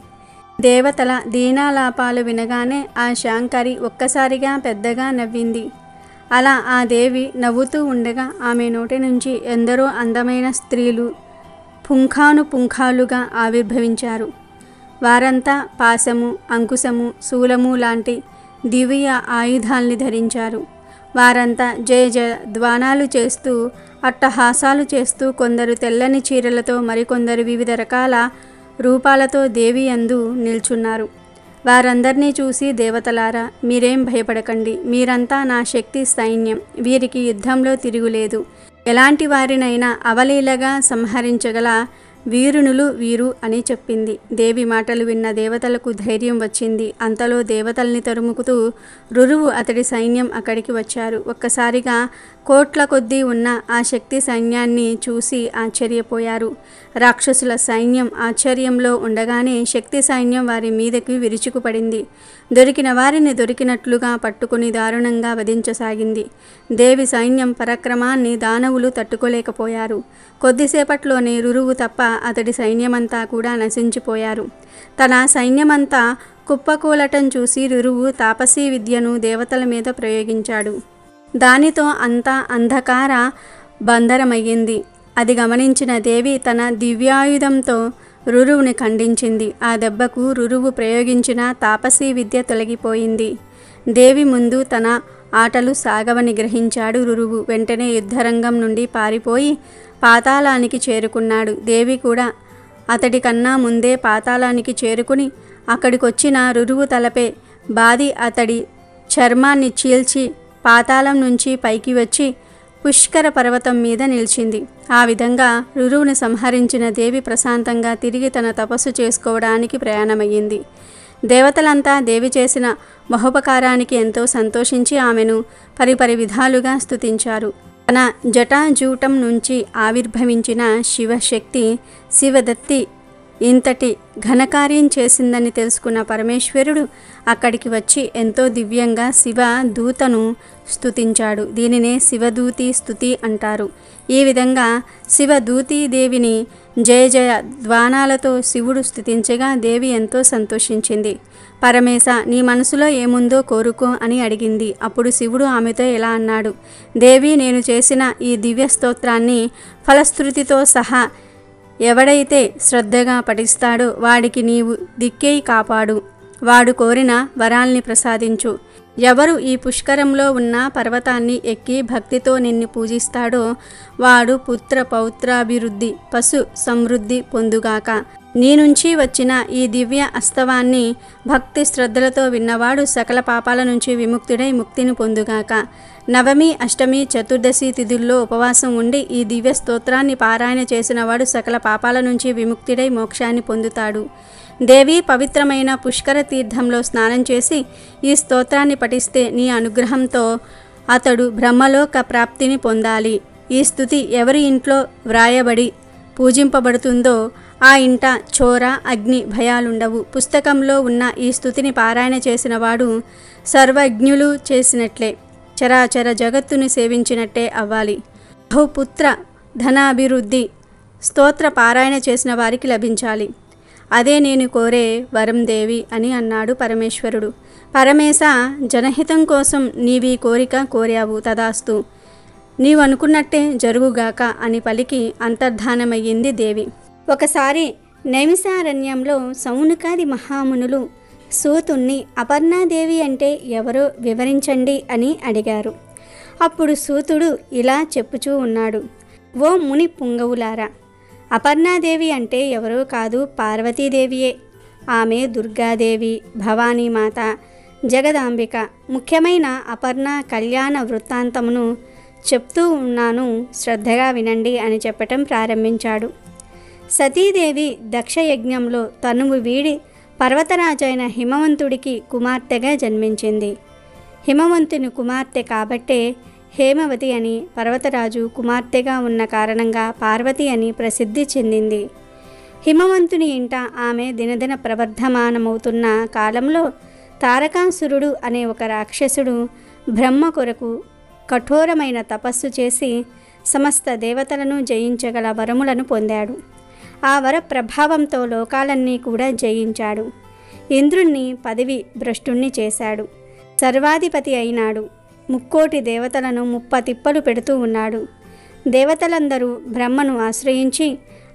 దేవతల దీనాలాపాలు వినగానే ఆ శాంకరి ఒక్కసారిగా పెద్దగా నవ్వింది. అలా ఆ దేవి నవ్వుతూ ఉండగా ఆమె నోటి నుంచి ఎందరో అందమైన స్త్రీలు పుంఖానుపుంఖాలుగా ఆవిర్భవించారు. వారంతా పాశము, అంకుశము, శూలము లాంటి దివ్య ఆయుధాల్ని ధరించారు. వారంతా జయ జయ ధ్వానాలు చేస్తూ, అట్టహాసాలు చేస్తూ, కొందరు తెల్లని చీరలతో, మరికొందరు వివిధ రకాల రూపాలతో దేవి యందు నిల్చున్నారు. వారందరినీ చూసి, దేవతలారా, మీరేం భయపడకండి, మీరంతా నా శక్తి సైన్యం, వీరికి యుద్ధంలో తిరుగులేదు, ఎలాంటి వారినైనా అవలీలగా సంహరించగల వీరునులు వీరు అని చెప్పింది. దేవి మాటలు విన్న దేవతలకు ధైర్యం వచ్చింది. అంతలో దేవతల్ని తరుముకుతూ రురువు అతడి సైన్యం అక్కడికి వచ్చారు. ఒక్కసారిగా కోట్ల కొద్దీ ఉన్న ఆ శక్తి సైన్యాన్ని చూసి ఆశ్చర్యపోయారు. రాక్షసుల సైన్యం ఆశ్చర్యంలో ఉండగానే శక్తి సైన్యం వారి మీదకి విరుచుకుపడింది. దొరికిన వారిని దొరికినట్లుగా పట్టుకుని దారుణంగా వధించసాగింది. దేవి సైన్యం పరాక్రమాన్ని దానవులు తట్టుకోలేకపోయారు. కొద్దిసేపట్లోనే రురువు తప్ప అతడి సైన్యమంతా కూడా నశించిపోయారు. తన సైన్యమంతా కుప్పకూలటం చూసి రురువు తాపసీ విద్యను దేవతల మీద ప్రయోగించాడు. దానితో అంతా అంధకార బంధరమయ్యింది. అది గమనించిన దేవి తన దివ్యాయుధంతో రురువుని ఖండించింది. ఆ దెబ్బకు రురువు ప్రయోగించిన తాపసీ విద్య తొలగిపోయింది. దేవి ముందు తన ఆటలు సాగవని గ్రహించాడు రురువు. వెంటనే యుద్ధరంగం నుండి పారిపోయి పాతాళానికి చేరుకున్నాడు. దేవి కూడా అతడి కన్నా ముందే పాతాళానికి చేరుకుని అక్కడికొచ్చిన రురువు తలపై బాది అతడి చర్మాన్ని చీల్చి పాతాళం నుంచి పైకి వచ్చి పుష్కర పర్వతం మీద నిలిచింది. ఆ విధంగా రురువుని సంహరించిన దేవి ప్రశాంతంగా తిరిగి తన తపస్సు చేసుకోవడానికి ప్రయాణమయ్యింది. దేవతలంతా దేవి చేసిన మహోపకారానికి ఎంతో సంతోషించి ఆమెను పరిపరి విధాలుగా స్తుతించారు. తన జటాజూటం నుంచి ఆవిర్భవించిన శివశక్తి శివదత్తి ఇంతటి ఘనకార్యం చేసిందని తెలుసుకున్న పరమేశ్వరుడు అక్కడికి వచ్చి ఎంతో దివ్యంగా శివ దూతను స్తుతించాడు. దీనినే శివదూతి స్తుతి అంటారు. ఈ విధంగా శివదూతి దేవిని జయ జయ ధ్వానాలతో శివుడు స్తుతించగా దేవి ఎంతో సంతోషించింది. పరమేశ, నీ మనసులో ఏముందో కోరుకో అని అడిగింది. అప్పుడు శివుడు ఆమెతో ఇలా అన్నాడు: దేవి, నేను చేసిన ఈ దివ్య స్తోత్రాన్ని ఫలశ్రుతితో సహా ఎవడైతే శ్రద్ధగా పఠిస్తాడో వాడికి నీవు దిక్కేయి కాపాడు. వాడు కోరిన వరాల్ని ప్రసాదించు. ఎవరు ఈ పుష్కరంలో ఉన్న పర్వతాన్ని ఎక్కి భక్తితో నిన్ను పూజిస్తాడో వాడు పుత్ర పౌత్రాభివృద్ధి, పశు సమృద్ధి పొందుగాక. నీ నుంచి వచ్చిన ఈ దివ్య అస్తవాన్ని భక్తి శ్రద్ధలతో విన్నవాడు సకల పాపాల నుంచి విముక్తుడై ముక్తిని పొందుగాక. నవమి, అష్టమి, చతుర్దశి తిథుల్లో ఉపవాసం ఉండి ఈ దివ్య స్తోత్రాన్ని పారాయణ చేసినవాడు సకల పాపాల నుంచి విముక్తుడై మోక్షాన్ని పొందుతాడు. దేవి, పవిత్రమైన పుష్కర తీర్థంలో స్నానం చేసి ఈ స్తోత్రాన్ని పఠిస్తే నీ అనుగ్రహంతో అతడు బ్రహ్మలోక ప్రాప్తిని పొందాలి. ఈ స్తుతి ఎవరి ఇంట్లో వ్రాయబడి పూజింపబడుతుందో ఆ ఇంట చోర, అగ్ని భయాలుండవు. పుస్తకంలో ఉన్న ఈ స్తుతిని పారాయణ చేసిన వాడు సర్వజ్ఞులు చేసినట్లే, చరాచర జగత్తుని సేవించినట్టే అవ్వాలి. బహుపుత్ర ధనాభివృద్ధి స్తోత్ర పారాయణ చేసిన వారికి లభించాలి. అదే నేను కోరే వరం దేవి అని అన్నాడు పరమేశ్వరుడు. పరమేశ, జనహితం కోసం నీవీ కోరిక కోరావు, తదాస్తు, నీవు అనుకున్నట్టే జరుగుగాక అని పలికి అంతర్ధానమయ్యింది దేవి. ఒకసారి నైమిసారణ్యంలో సౌనకాది మహామునులు సూతుణ్ణి అపర్ణాదేవి అంటే ఎవరో వివరించండి అని అడిగారు. అప్పుడు సూతుడు ఇలా చెప్పుచూ ఉన్నాడు: ఓ ముని పుంగవులారా, అపర్ణాదేవి అంటే ఎవరో కాదు, పార్వతీదేవియే. ఆమె దుర్గాదేవి, భవానీమాత, జగదాంబిక. ముఖ్యమైన అపర్ణ కళ్యాణ వృత్తాంతమును చెప్తూ ఉన్నాను, శ్రద్ధగా వినండి అని చెప్పటం ప్రారంభించాడు. సతీదేవి దక్షయజ్ఞంలో తనువు వీడి పర్వతరాజైన హిమవంతుడికి కుమార్తెగా జన్మించింది. హిమవంతుని కుమార్తె కాబట్టే హేమవతి అని, పర్వతరాజు కుమార్తెగా ఉన్న కారణంగా పార్వతి అని ప్రసిద్ధి చెందింది. హిమవంతుని ఇంట ఆమె దినదిన ప్రవర్ధమానమవుతున్న కాలంలో తారకాసురుడు అనే ఒక రాక్షసుడు బ్రహ్మ కొరకు కఠోరమైన తపస్సు చేసి సమస్త దేవతలను జయించగల వరములను పొందాడు. ఆ వర ప్రభావంతో లోకాలన్నీ కూడా జయించాడు. ఇంద్రుణ్ణి పదవి భ్రష్టుణ్ణి చేశాడు. సర్వాధిపతి అయినాడు. ముక్కోటి దేవతలను ముప్పతిప్పలు పెడుతూ ఉన్నాడు. దేవతలందరూ బ్రహ్మను ఆశ్రయించి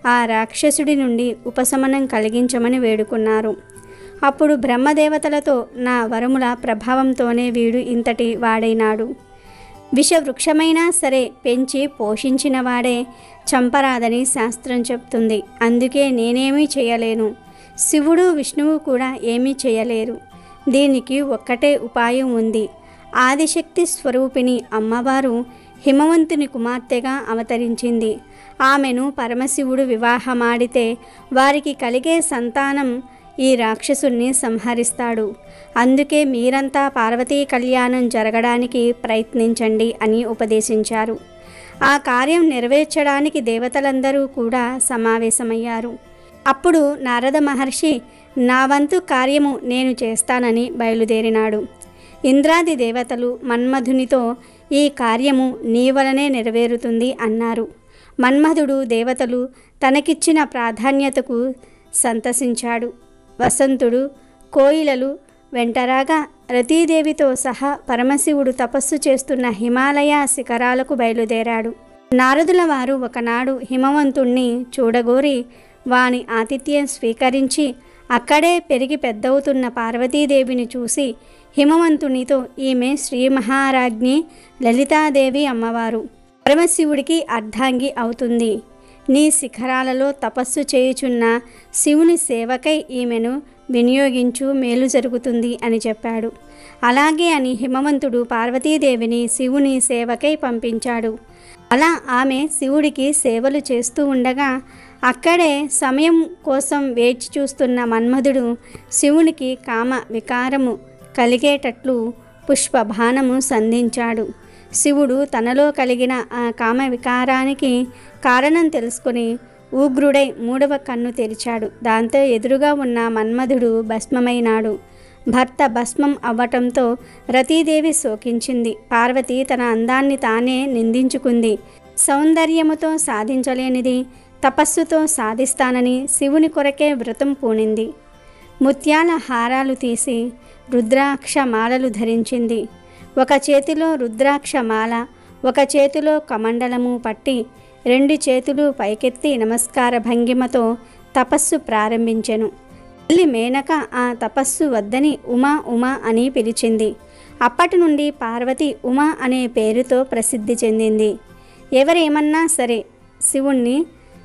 ఆ రాక్షసుడి నుండి ఉపశమనం కలిగించమని వేడుకున్నారు. అప్పుడు బ్రహ్మదేవతలతో నా వరముల ప్రభావంతోనే వీడు ఇంతటి వాడైనాడు. విషవృక్షమైనా సరే పెంచి పోషించిన వాడే చంపరాదని శాస్త్రం చెప్తుంది. అందుకే నేనేమీ చేయలేను, శివుడు విష్ణువు కూడా ఏమీ చేయలేరు. దీనికి ఒక్కటే ఉపాయం ఉంది. ఆదిశక్తి స్వరూపిణి అమ్మవారు హిమవంతుని కుమార్తెగా అవతరించింది. ఆమెను పరమశివుడు వివాహమాడితే వారికి కలిగే సంతానం ఈ రాక్షసుణ్ణి సంహరిస్తాడు. అందుకే మీరంతా పార్వతీ కళ్యాణం జరగడానికి ప్రయత్నించండి అని ఉపదేశించారు. ఆ కార్యం నెరవేర్చడానికి దేవతలందరూ కూడా సమావేశమయ్యారు. అప్పుడు నారద మహర్షి నా వంతు కార్యము నేను చేస్తానని బయలుదేరినాడు. ఇంద్రాది దేవతలు మన్మధునితో ఈ కార్యము నీ వలనే నెరవేరుతుంది అన్నారు. మన్మధుడు దేవతలు తనకిచ్చిన ప్రాధాన్యతకు సంతసించాడు. వసంతుడు కోయిలలు వెంటరాగా రతీదేవితో సహా పరమశివుడు తపస్సు చేస్తున్న హిమాలయ శిఖరాలకు బయలుదేరాడు. నారదుల వారు ఒకనాడు హిమవంతుణ్ణి చూడగోరి వాని ఆతిథ్యం స్వీకరించి అక్కడే పెరిగి పెద్దవుతున్న పార్వతీదేవిని చూసి హిమవంతునితో ఈమె శ్రీ మహారాజ్ఞి లలితాదేవి అమ్మవారు, పరమశివుడికి అర్ధాంగి అవుతుంది. నీ శిఖరాలలో తపస్సు చేయుచున్న శివుని సేవకై ఈమెను వినియోగించు, మేలు జరుగుతుంది అని చెప్పాడు. అలాగే అని హిమవంతుడు పార్వతీదేవిని శివుని సేవకై పంపించాడు. అలా ఆమె శివుడికి సేవలు చేస్తూ ఉండగా అక్కడే సమయం కోసం వేచి చూస్తున్న మన్మధుడు శివునికి కామ వికారము కలిగేటట్లు పుష్పబాణము సంధించాడు. శివుడు తనలో కలిగిన ఆ కామ వికారానికి కారణం తెలుసుకుని ఉగ్రుడై మూడవ కన్ను తెరిచాడు. దాంతో ఎదురుగా ఉన్న మన్మధుడు భస్మమైనాడు. భర్త భస్మం అవ్వటంతో రతీదేవి శోకించింది. పార్వతి తన అందాన్ని తానే నిందించుకుంది. సౌందర్యముతో సాధించలేనిది తపస్సుతో సాధిస్తానని శివుని కొరకే వ్రతం పూనింది. ముత్యాల హారాలు తీసి రుద్రాక్ష మాలలు ధరించింది. ఒక చేతిలో రుద్రాక్ష మాల, ఒక చేతిలో కమండలము పట్టి 2 చేతులు పైకెత్తి నమస్కార భంగిమతో తపస్సు ప్రారంభించెను. తల్లి మేనక ఆ తపస్సు వద్దని ఉమా ఉమా అని పిలిచింది. అప్పటి నుండి పార్వతి ఉమా అనే పేరుతో ప్రసిద్ధి చెందింది. ఎవరేమన్నా సరే శివుణ్ణి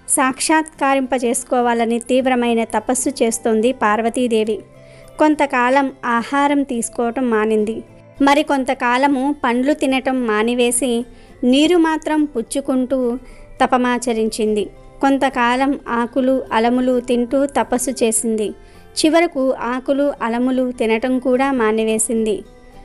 సాక్షాత్కారింపజేసుకోవాలని తీవ్రమైన తపస్సు చేస్తోంది పార్వతీదేవి. కొంతకాలం ఆహారం తీసుకోవటం మానింది. మరికొంతకాలము పండ్లు తినటం మానివేసి నీరు మాత్రం పుచ్చుకుంటూ తపమాచరించింది. కొంతకాలం ఆకులు అలములు తింటూ తపస్సు చేసింది. చివరకు ఆకులు అలములు తినటం కూడా మానివేసింది.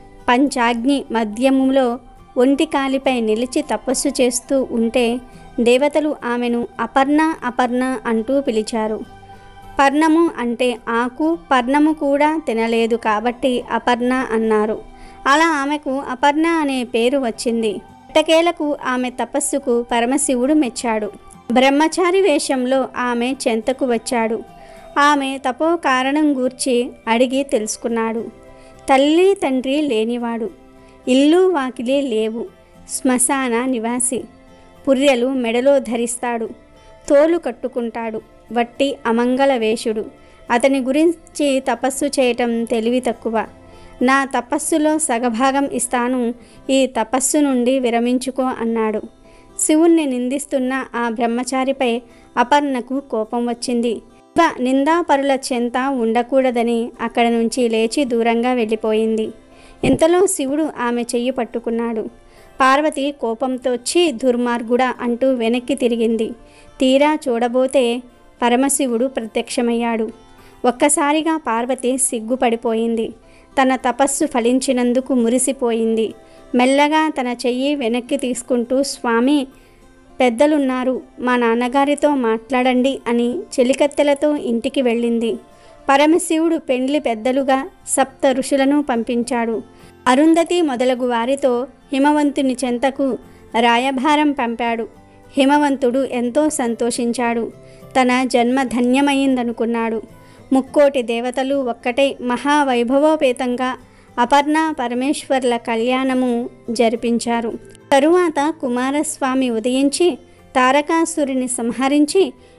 పంచాగ్ని మధ్యములో ఒంటి కాలిపై నిలిచి తపస్సు చేస్తూ ఉంటే దేవతలు ఆమెను అపర్ణ అపర్ణ అంటూ పిలిచారు. పర్ణము అంటే ఆకు, పర్ణము కూడా తినలేదు కాబట్టి అపర్ణ అన్నారు. అలా ఆమెకు అపర్ణ అనే పేరు వచ్చింది. ఎట్టకేలకు ఆమె తపస్సుకు పరమశివుడు మెచ్చాడు. బ్రహ్మచారి వేషంలో ఆమె చెంతకు వచ్చాడు. ఆమె తపో కారణం గూర్చి అడిగి తెలుసుకున్నాడు. తల్లి తండ్రి లేనివాడు, ఇల్లు వాకిలి లేవు, శ్మశాన నివాసి, పుర్రెలు మెడలో ధరిస్తాడు, తోలు కట్టుకుంటాడు, వట్టి అమంగళ వేషుడు. అతని గురించి తపస్సు చేయటం తెలివి తక్కువ. నా తపస్సులో సగభాగం ఇస్తాను, ఈ తపస్సు నుండి విరమించుకో అన్నాడు. శివుణ్ణి నిందిస్తున్న ఆ బ్రహ్మచారిపై అపర్ణకు కోపం వచ్చింది. నిందాపరుల చెంత ఉండకూడదని అక్కడి నుంచి లేచి దూరంగా వెళ్ళిపోయింది. ఇంతలో శివుడు ఆమె చెయ్యి పట్టుకున్నాడు. పార్వతి కోపంతో ఛీ దుర్మార్గుడా అంటూ వెనక్కి తిరిగింది. తీరా చూడబోతే పరమశివుడు ప్రత్యక్షమయ్యాడు. ఒక్కసారిగా పార్వతి సిగ్గుపడిపోయింది. తన తపస్సు ఫలించినందుకు మురిసిపోయింది. మెల్లగా తన చెయ్యి వెనక్కి తీసుకుంటూ స్వామి పెద్దలున్నారు, మా నాన్నగారితో మాట్లాడండి అని చెలికత్తెలతో ఇంటికి వెళ్ళింది. పరమశివుడు పెండ్లి పెద్దలుగా 7 ఋషులను పంపించాడు. అరుంధతి మొదలగు వారితో హిమవంతుని చెంతకు రాయభారం పంపాడు. హిమవంతుడు ఎంతో సంతోషించాడు. తన జన్మ ధన్యమైందనుకున్నాడు. 3 కోటి దేవతలు ఒక్కటే మహావైభవోపేతంగా అపర్ణ పరమేశ్వర్ల కళ్యాణము జరిపించారు. తరువాత కుమారస్వామి ఉదయించి తారకాసురుని సంహరించి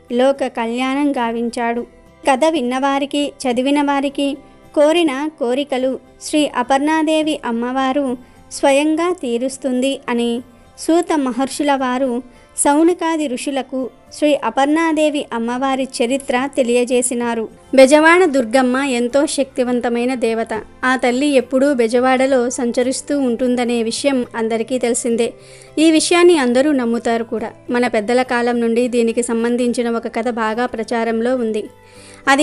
లోక కళ్యాణం గావించాడు. కథ విన్నవారికి, చదివిన వారికి కోరిన కోరికలు శ్రీ అపర్ణాదేవి అమ్మవారు స్వయంగా తీరుస్తుంది అని సూత మహర్షుల వారు సౌనకాది ఋషులకు శ్రీ అపర్ణాదేవి అమ్మవారి చరిత్ర తెలియజేసినారు. బెజవాడ దుర్గమ్మ ఎంతో శక్తివంతమైన దేవత. ఆ తల్లి ఎప్పుడూ బెజవాడలో సంచరిస్తూ ఉంటుందనే విషయం అందరికీ తెలిసిందే. ఈ విషయాన్ని అందరూ నమ్ముతారు కూడా. మన పెద్దల కాలం నుండి దీనికి సంబంధించిన ఒక కథ బాగా ప్రచారంలో ఉంది. అది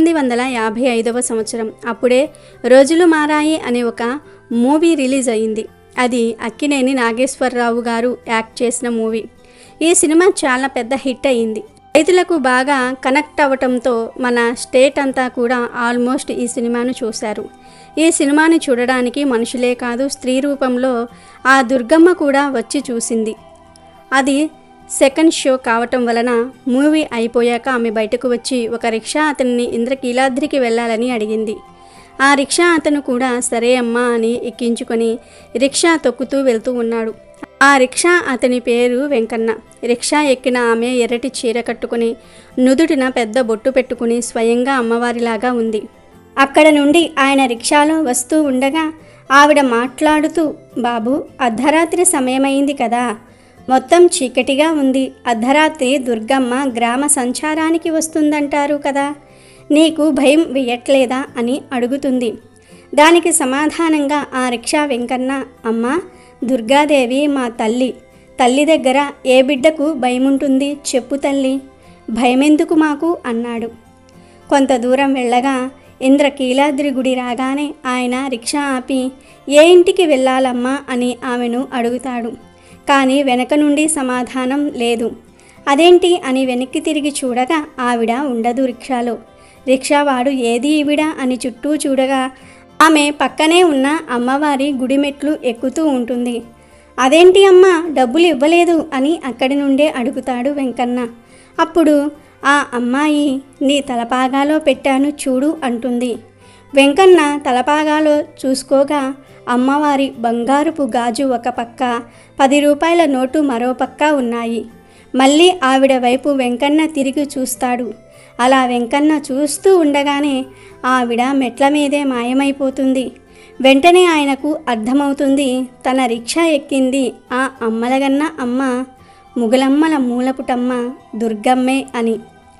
1955వ సంవత్సరం. అప్పుడే రోజులు మారాయి అనే ఒక మూవీ రిలీజ్ అయింది. అది అక్కినేని నాగేశ్వరరావు గారు యాక్ట్ చేసిన మూవీ. ఈ సినిమా చాలా పెద్ద హిట్ అయింది. రైతులకు బాగా కనెక్ట్ అవ్వటంతో మన స్టేట్ అంతా కూడా ఆల్మోస్ట్ ఈ సినిమాను చూశారు. ఈ సినిమాని చూడడానికి మనుషులే కాదు, స్త్రీ రూపంలో ఆ దుర్గమ్మ కూడా వచ్చి చూసింది. అది సెకండ్ షో కావటం వలన మూవీ అయిపోయాక ఆమె బయటకు వచ్చి ఒక రిక్షా అతన్ని ఇంద్రకీలాద్రికి వెళ్ళాలని అడిగింది. ఆ రిక్షా అతను కూడా సరే అమ్మా అని ఎక్కించుకొని రిక్షా తొక్కుతూ వెళ్తూ ఉన్నాడు. ఆ రిక్షా అతని పేరు వెంకన్న. రిక్షా ఎక్కిన ఆమె ఎర్రటి చీర కట్టుకుని నుదుటిన పెద్ద బొట్టు పెట్టుకుని స్వయంగా అమ్మవారిలాగా ఉంది. అక్కడ నుండి ఆయన రిక్షాలో వస్తూ ఉండగా ఆవిడ మాట్లాడుతూ, బాబు అర్ధరాత్రి సమయమైంది కదా, మొత్తం చీకటిగా ఉంది. అర్ధరాత్రి దుర్గమ్మ గ్రామ సంచారానికి వస్తుందంటారు కదా, నీకు భయం వేయట్లేదా అని అడుగుతుంది. దానికి సమాధానంగా ఆ రిక్షా వెంకన్న, అమ్మా దుర్గాదేవి మా తల్లి. తల్లి దగ్గర ఏ బిడ్డకు భయముంటుంది చెప్పు తల్లి, భయమెందుకు మాకు అన్నాడు. కొంత దూరం వెళ్ళగా ఇంద్రకీలాద్రి గుడి రాగానే ఆయన రిక్షా ఆపి ఏ ఇంటికి వెళ్ళాలమ్మా అని ఆమెను అడుగుతాడు. కానీ వెనక నుండి సమాధానం లేదు. అదేంటి అని వెనక్కి తిరిగి చూడగా ఆవిడ ఉండదు రిక్షాలో. రిక్షావాడు ఏది ఈవిడ అని చుట్టూ చూడగా ఆమె పక్కనే ఉన్న అమ్మవారి గుడి మెట్లు ఎక్కుతూ ఉంటుంది. అదేంటి అమ్మ డబ్బులు ఇవ్వలేదు అని అక్కడి నుండే అడుగుతాడు వెంకన్న. అప్పుడు ఆ అమ్మాయి నీ తలపాగాలో పెట్టాను చూడు అంటుంది. వెంకన్న తలపాగాలో చూసుకోగా అమ్మవారి బంగారుపు గాజు ఒక పక్క, 10 రూపాయల నోటు మరో పక్క ఉన్నాయి. మళ్ళీ ఆవిడ వైపు వెంకన్న తిరిగి చూస్తాడు. అలా వెంకన్న చూస్తూ ఉండగానే ఆవిడ మెట్ల మీదే మాయమైపోతుంది. వెంటనే ఆయనకు అర్థమవుతుంది తన రిక్షా ఎక్కింది ఆ అమ్మలగన్న అమ్మ, ముగలమ్మల మూలపుటమ్మ దుర్గమ్మే అని.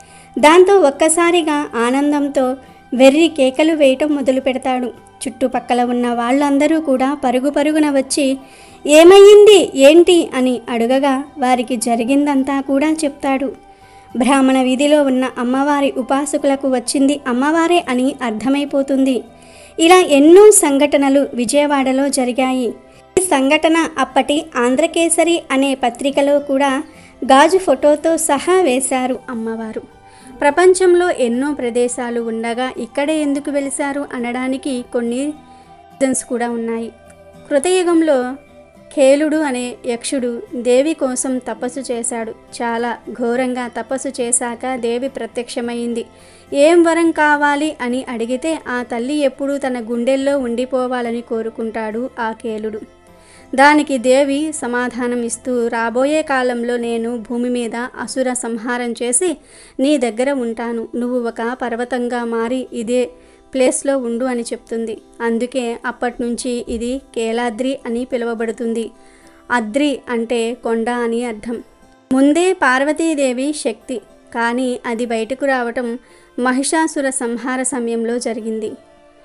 దాంతో ఒక్కసారిగా ఆనందంతో వెర్రి కేకలు వేయటం మొదలు పెడతాడు. చుట్టుపక్కల ఉన్న వాళ్ళందరూ కూడా పరుగు పరుగున వచ్చి ఏమయ్యింది ఏంటి అని అడుగగా వారికి జరిగిందంతా కూడా చెప్తాడు. బ్రాహ్మణ వీధిలో ఉన్న అమ్మవారి ఉపాసకులకు వచ్చింది అమ్మవారే అని అర్థమైపోతుంది. ఇలా ఎన్నో సంఘటనలు విజయవాడలో జరిగాయి. ఈ సంఘటన అప్పటి ఆంధ్రకేసరి అనే పత్రికలో కూడా గాజు ఫోటోతో సహా వేశారు అమ్మవారు. ప్రపంచంలో ఎన్నో ప్రదేశాలు ఉండగా ఇక్కడే ఎందుకు వెలిశారు అనడానికి కొన్ని రీజన్స్ కూడా ఉన్నాయి. కృతయుగంలో ఖేలుడు అనే యక్షుడు దేవి కోసం తపస్సు చేశాడు. చాలా ఘోరంగా తపస్సు చేశాక దేవి ప్రత్యక్షమైంది. ఏం వరం కావాలి అని అడిగితే ఆ తల్లి ఎప్పుడూ తన గుండెల్లో ఉండిపోవాలని కోరుకుంటాడు ఆ ఖేలుడు. దానికి దేవి సమాధానం ఇస్తూ రాబోయే కాలంలో నేను భూమి మీద అసుర సంహారం చేసి నీ దగ్గర ఉంటాను, నువ్వు ఒక పర్వతంగా మారి ఇదే ప్లేస్లో ఉండు అని చెప్తుంది. అందుకే అప్పటి నుంచి ఇది కేలాద్రి అని పిలువబడుతుంది. అద్రి అంటే కొండ అని అర్థం. ముందే పార్వతీదేవి శక్తి, కానీ అది బయటకు రావటం మహిషాసుర సంహార సమయంలో జరిగింది.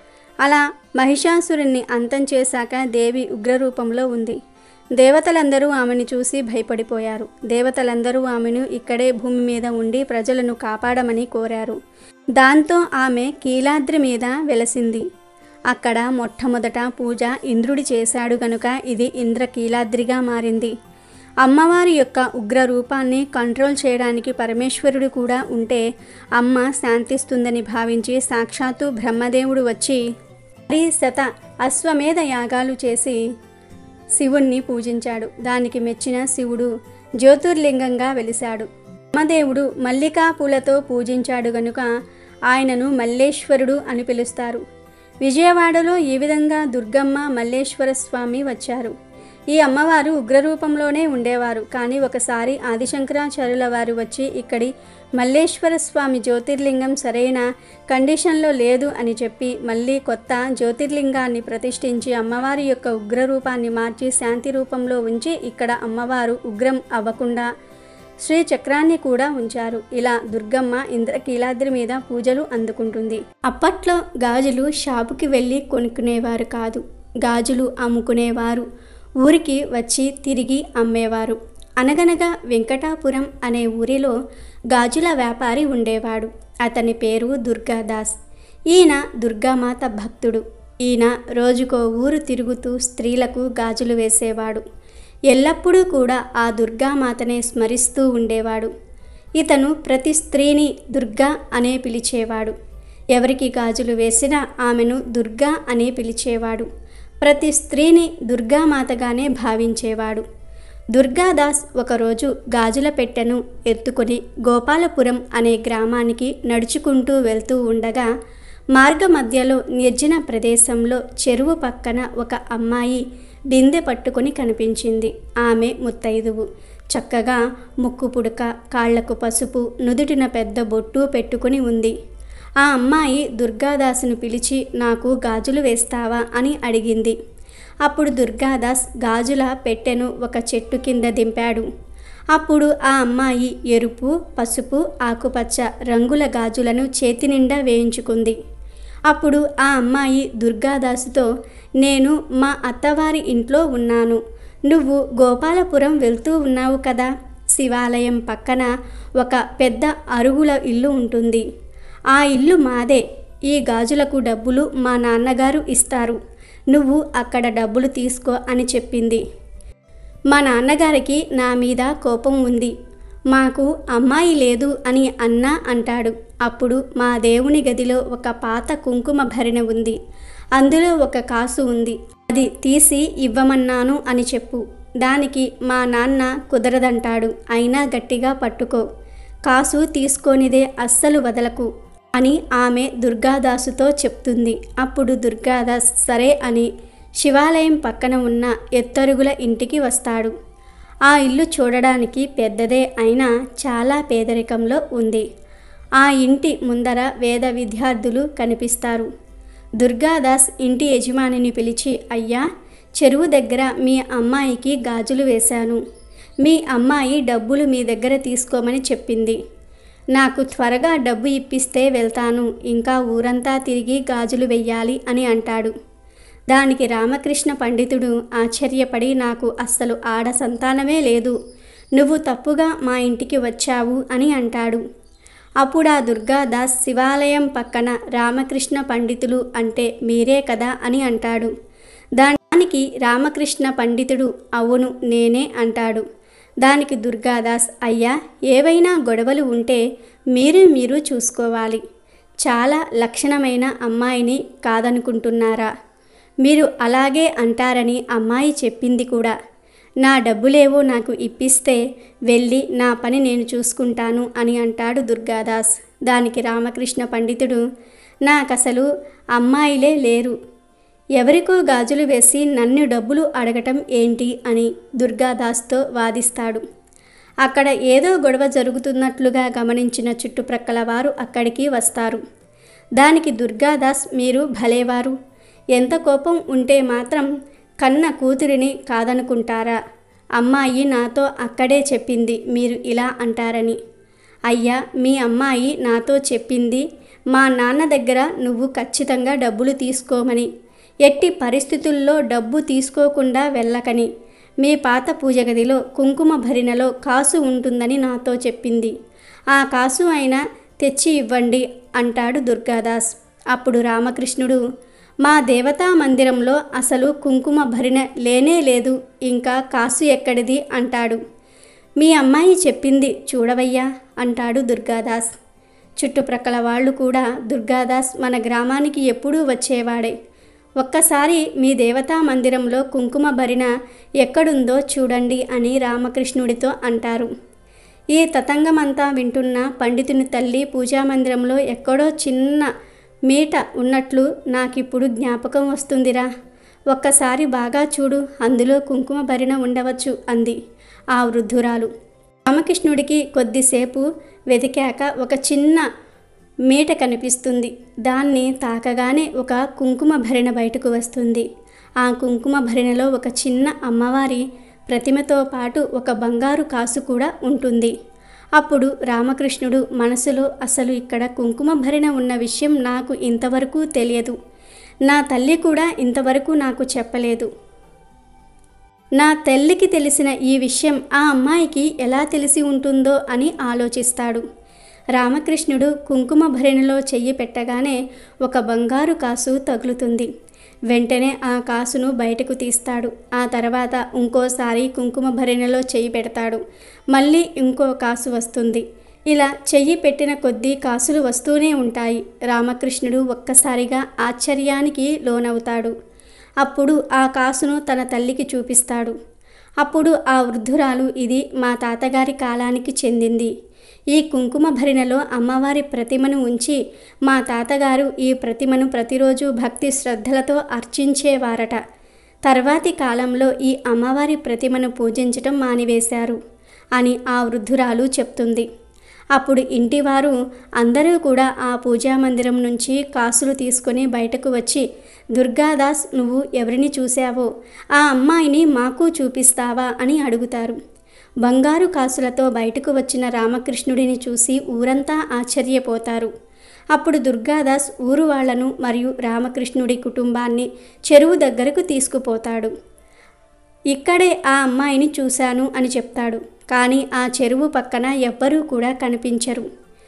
అలా మహిషాసురుణ్ణి అంతం చేశాక దేవి ఉగ్రరూపంలో ఉంది. దేవతలందరూ ఆమెను చూసి భయపడిపోయారు. దేవతలందరూ ఆమెను ఇక్కడే భూమి మీద ఉండి ప్రజలను కాపాడమని కోరారు. దాంతో ఆమె కీలాద్రి మీద వెలసింది. అక్కడ మొట్టమొదట పూజ ఇంద్రుడి చేశాడు గనుక ఇది ఇంద్రకీలాద్రిగా మారింది. అమ్మవారి యొక్క ఉగ్ర రూపాన్ని కంట్రోల్ చేయడానికి పరమేశ్వరుడు కూడా ఉంటే అమ్మ శాంతిస్తుందని భావించి సాక్షాత్తు బ్రహ్మదేవుడు వచ్చి 10 అశ్వమేధ యాగాలు చేసి శివుణ్ణి పూజించాడు. దానికి మెచ్చిన శివుడు జ్యోతిర్లింగంగా వెలిశాడు. బ్రహ్మదేవుడు మల్లికా పూలతో పూజించాడు గనుక ఆయనను మల్లేశ్వరుడు అని పిలుస్తారు. విజయవాడలో ఈ విధంగా దుర్గమ్మ మల్లేశ్వర స్వామి వచ్చారు. ఈ అమ్మవారు ఉగ్రరూపంలోనే ఉండేవారు. కానీ ఒకసారి ఆదిశంకరాచార్యుల వారు వచ్చి ఇక్కడి మల్లేశ్వర స్వామి జ్యోతిర్లింగం సరైన కండిషన్లో లేదు అని చెప్పి మళ్ళీ కొత్త జ్యోతిర్లింగాన్ని ప్రతిష్ఠించి అమ్మవారి యొక్క ఉగ్రరూపాన్ని మార్చి శాంతి రూపంలో ఉంచి ఇక్కడ అమ్మవారు ఉగ్రం అవ్వకుండా శ్రీ చక్రాన్ని కూడా ఉంచారు. ఇలా దుర్గమ్మ ఇంద్రకీలాద్రి మీద పూజలు అందుకుంటుంది. అప్పట్లో గాజులు షాపుకి వెళ్ళి కొనుక్కునేవారు కాదు, గాజులు అమ్ముకునేవారు, ఊరికి వచ్చి తిరిగి అమ్మేవారు. అనగనగా వెంకటాపురం అనే ఊరిలో గాజుల వ్యాపారి ఉండేవాడు. అతని పేరు దుర్గాదాస్. ఈయన దుర్గామాత భక్తుడు. ఈయన రోజుకో ఊరు తిరుగుతూ స్త్రీలకు గాజులు వేసేవాడు. ఎల్లప్పుడూ కూడా ఆ దుర్గామాతనే స్మరిస్తూ ఉండేవాడు. ఇతను ప్రతి స్త్రీని దుర్గా అనే పిలిచేవాడు. ఎవరికి గాజులు వేసినా ఆమెను దుర్గా అనే పిలిచేవాడు. ప్రతి స్త్రీని దుర్గామాతగానే భావించేవాడు. దుర్గాదాస్ ఒకరోజు గాజుల పెట్టెను ఎత్తుకొని గోపాలపురం అనే గ్రామానికి నడుచుకుంటూ వెళ్తూ ఉండగా మార్గ మధ్యలో నిర్జన ప్రదేశంలో చెరువు పక్కన ఒక అమ్మాయి బిందె పట్టుకొని కనిపించింది. ఆమె ముత్తైదువు. చక్కగా ముక్కు పుడక, కాళ్లకు పసుపు, నుదుటిన పెద్ద బొట్టు పెట్టుకుని ఉంది. ఆ అమ్మాయి దుర్గాదాసును పిలిచి నాకు గాజులు వేస్తావా అని అడిగింది. అప్పుడు దుర్గాదాస్ గాజుల పెట్టెను ఒక చెట్టు కింద దింపాడు. అప్పుడు ఆ అమ్మాయి ఎరుపు, పసుపు, ఆకుపచ్చ రంగుల గాజులను చేతి నిండా వేయించుకుంది. అప్పుడు ఆ అమ్మాయి దుర్గాదాసుతో, నేను మా అత్తవారి ఇంట్లో ఉన్నాను, నువ్వు గోపాలపురం వెళ్తూ ఉన్నావు కదా, శివాలయం పక్కన ఒక పెద్ద అరుగుల ఇల్లు ఉంటుంది, ఆ ఇల్లు మాదే, ఈ గాజులకు డబ్బులు మా నాన్నగారు ఇస్తారు, నువ్వు అక్కడ డబ్బులు తీసుకో అని చెప్పింది. మా నాన్నగారికి నా మీద కోపం ఉంది, మాకు అమ్మాయి లేదు అని అన్నా అంటాడు. అప్పుడు మా దేవుని గదిలో ఒక పాత కుంకుమ భరిణె ఉంది, అందులో ఒక కాసు ఉంది, అది తీసి ఇవ్వమన్నాను అని చెప్పు. దానికి మా నాన్న కుదరదంటాడు, అయినా గట్టిగా పట్టుకో, కాసు తీసుకొనిదే అస్సలు వదలకు అని ఆమె దుర్గాదాసుతో చెప్తుంది. అప్పుడు దుర్గాదాస్ సరే అని శివాలయం పక్కన ఉన్న ఎత్తరుగుల ఇంటికి వస్తాడు. ఆ ఇల్లు చూడడానికి పెద్దదే అయినా చాలా పేదరికంలో ఉంది. ఆ ఇంటి ముందర వేద విద్యార్థులు కనిపిస్తారు. దుర్గాదాస్ ఇంటి యజమానిని పిలిచి, అయ్యా, చెరువు దగ్గర మీ అమ్మాయికి గాజులు వేశాను, మీ అమ్మాయి డబ్బులు మీ దగ్గర తీసుకోమని చెప్పింది, నాకు త్వరగా డబ్బు ఇప్పిస్తే వెళ్తాను, ఇంకా ఊరంతా తిరిగి గాజులు వెయ్యాలి అని అంటాడు. దానికి రామకృష్ణ పండితుడు ఆశ్చర్యపడి, నాకు అస్సలు ఆడ సంతానమే లేదు, నువ్వు తప్పుగా మా ఇంటికి వచ్చావు అని అంటాడు. అప్పుడు ఆ దుర్గాదాస్ శివాలయం పక్కన రామకృష్ణ పండితులు అంటే మీరే కదా అని అంటాడు. దానికి రామకృష్ణ పండితుడు అవును నేనే అంటాడు. దానికి దుర్గాదాస్, అయ్యా, ఏవైనా గొడవలు ఉంటే మీరు చూసుకోవాలి, చాలా లక్షణమైన అమ్మాయిని కాదనుకుంటున్నారా, మీరు అలాగే అంటారని అమ్మాయి చెప్పింది కూడా, నా డబ్బులేవో నాకు ఇప్పిస్తే వెళ్ళి నా పని నేను చూసుకుంటాను అని అంటాడు దుర్గాదాస్. దానికి రామకృష్ణ పండితుడు, నాకసలు అమ్మాయిలే లేరు, ఎవరికో గాజులు వేసి నన్ను డబ్బులు అడగటం ఏంటి అని దుర్గాదాస్తో వాదిస్తాడు. అక్కడ ఏదో గొడవ జరుగుతున్నట్లుగా గమనించిన చుట్టుప్రక్కల వారు అక్కడికి వస్తారు. దానికి దుర్గాదాస్, మీరు భలేవారు, ఎంత కోపం ఉంటే మాత్రం కన్న కూతురిని కాదనుకుంటారా, అమ్మాయి నాతో అక్కడే చెప్పింది మీరు ఇలా అంటారని. అయ్యా, మీ అమ్మాయి నాతో చెప్పింది మా నాన్న దగ్గర నువ్వు ఖచ్చితంగా డబ్బులు తీసుకోమని, ఎట్టి పరిస్థితుల్లో డబ్బు తీసుకోకుండా వెళ్ళకని, మీ పాత పూజ గదిలో కుంకుమ భరిణలో కాసు ఉంటుందని నాతో చెప్పింది, ఆ కాసు అయినా తెచ్చి ఇవ్వండి అంటాడు దుర్గాదాస్. అప్పుడు రామకృష్ణుడు, మా దేవతా మందిరంలో అసలు కుంకుమ భరిణ లేనే లేదు, ఇంకా కాసు ఎక్కడిది అంటాడు. మీ అమ్మాయి చెప్పింది చూడవయ్యా అంటాడు దుర్గాదాస్. చుట్టుప్రక్కల వాళ్ళు కూడా, దుర్గాదాస్ మన గ్రామానికి ఎప్పుడూ వచ్చేవాడే, ఒక్కసారి మీ దేవతా మందిరంలో కుంకుమ భరిణ ఎక్కడుందో చూడండి అని రామకృష్ణుడితో అంటారు. ఈ తతంగమంతా వింటున్న పండితుని తల్లి పూజామందిరంలో ఎక్కడో చిన్న మీట ఉన్నట్లు నాకిప్పుడు జ్ఞాపకం వస్తుందిరా, ఒక్కసారి బాగా చూడు, అందులో కుంకుమ భరిణ ఉండవచ్చు అంది ఆ వృద్ధురాలు. రామకృష్ణుడికి కొద్దిసేపు వెతికాక ఒక చిన్న మీట కనిపిస్తుంది. దాన్ని తాకగానే ఒక కుంకుమ భరిణ బయటకు వస్తుంది. ఆ కుంకుమ భరిణలో ఒక చిన్న అమ్మవారి ప్రతిమతో పాటు ఒక బంగారు కాసు కూడా ఉంటుంది. అప్పుడు రామకృష్ణుడు మనసులో, అసలు ఇక్కడ కుంకుమ భరిణ ఉన్న విషయం నాకు ఇంతవరకు తెలియదు. నా తల్లి కూడా ఇంతవరకు నాకు చెప్పలేదు. నా తల్లికి తెలిసిన ఈ విషయం ఆ అమ్మాయికి ఎలా తెలిసి ఉంటుందో అని ఆలోచిస్తాడు. రామకృష్ణుడు కుంకుమ భరిణలో చెయ్యి పెట్టగానే ఒక బంగారు కాసు తగులుతుంది. వెంటనే ఆ కాసును బయటకు తీస్తాడు. ఆ తర్వాత ఇంకోసారి కుంకుమ భరిణలో చెయ్యి పెడతాడు. మళ్ళీ ఇంకో కాసు వస్తుంది. ఇలా చెయ్యి పెట్టిన కొద్దీ కాసులు వస్తూనే ఉంటాయి. రామకృష్ణుడు ఒక్కసారిగా ఆశ్చర్యానికి లోనవుతాడు. అప్పుడు ఆ కాసును తన తల్లికి చూపిస్తాడు. అప్పుడు ఆ వృద్ధురాలు, ఇది మా తాతగారి కాలానికి చెందింది. ఈ కుంకుమ భరిణలో అమ్మవారి ప్రతిమను ఉంచి మా తాతగారు ఈ ప్రతిమను ప్రతిరోజు భక్తి శ్రద్ధలతో అర్చించేవారట. తర్వాతి కాలంలో ఈ అమ్మవారి ప్రతిమను పూజించటం మానివేశారు అని ఆ వృద్ధురాలు చెప్తుంది. అప్పుడు ఇంటివారు అందరూ కూడా ఆ పూజామందిరం నుంచి కాసులు తీసుకొని బయటకు వచ్చి, దుర్గాదాస్, నువ్వు ఎవరిని చూశావో ఆ అమ్మాయిని మాకు చూపిస్తావా అని అడుగుతారు. బంగారు కాసులతో బయటకు వచ్చిన రామకృష్ణుడిని చూసి ఊరంతా ఆశ్చర్యపోతారు. అప్పుడు దుర్గాదాస్ ఊరు వాళ్లను మరియు రామకృష్ణుడి కుటుంబాన్ని చెరువు దగ్గరకు తీసుకుపోతాడు. ఇక్కడే ఆ అమ్మాయిని చూశాను అని చెప్తాడు. కానీ ఆ చెరువు పక్కన ఎవ్వరూ కూడా కనిపించరు.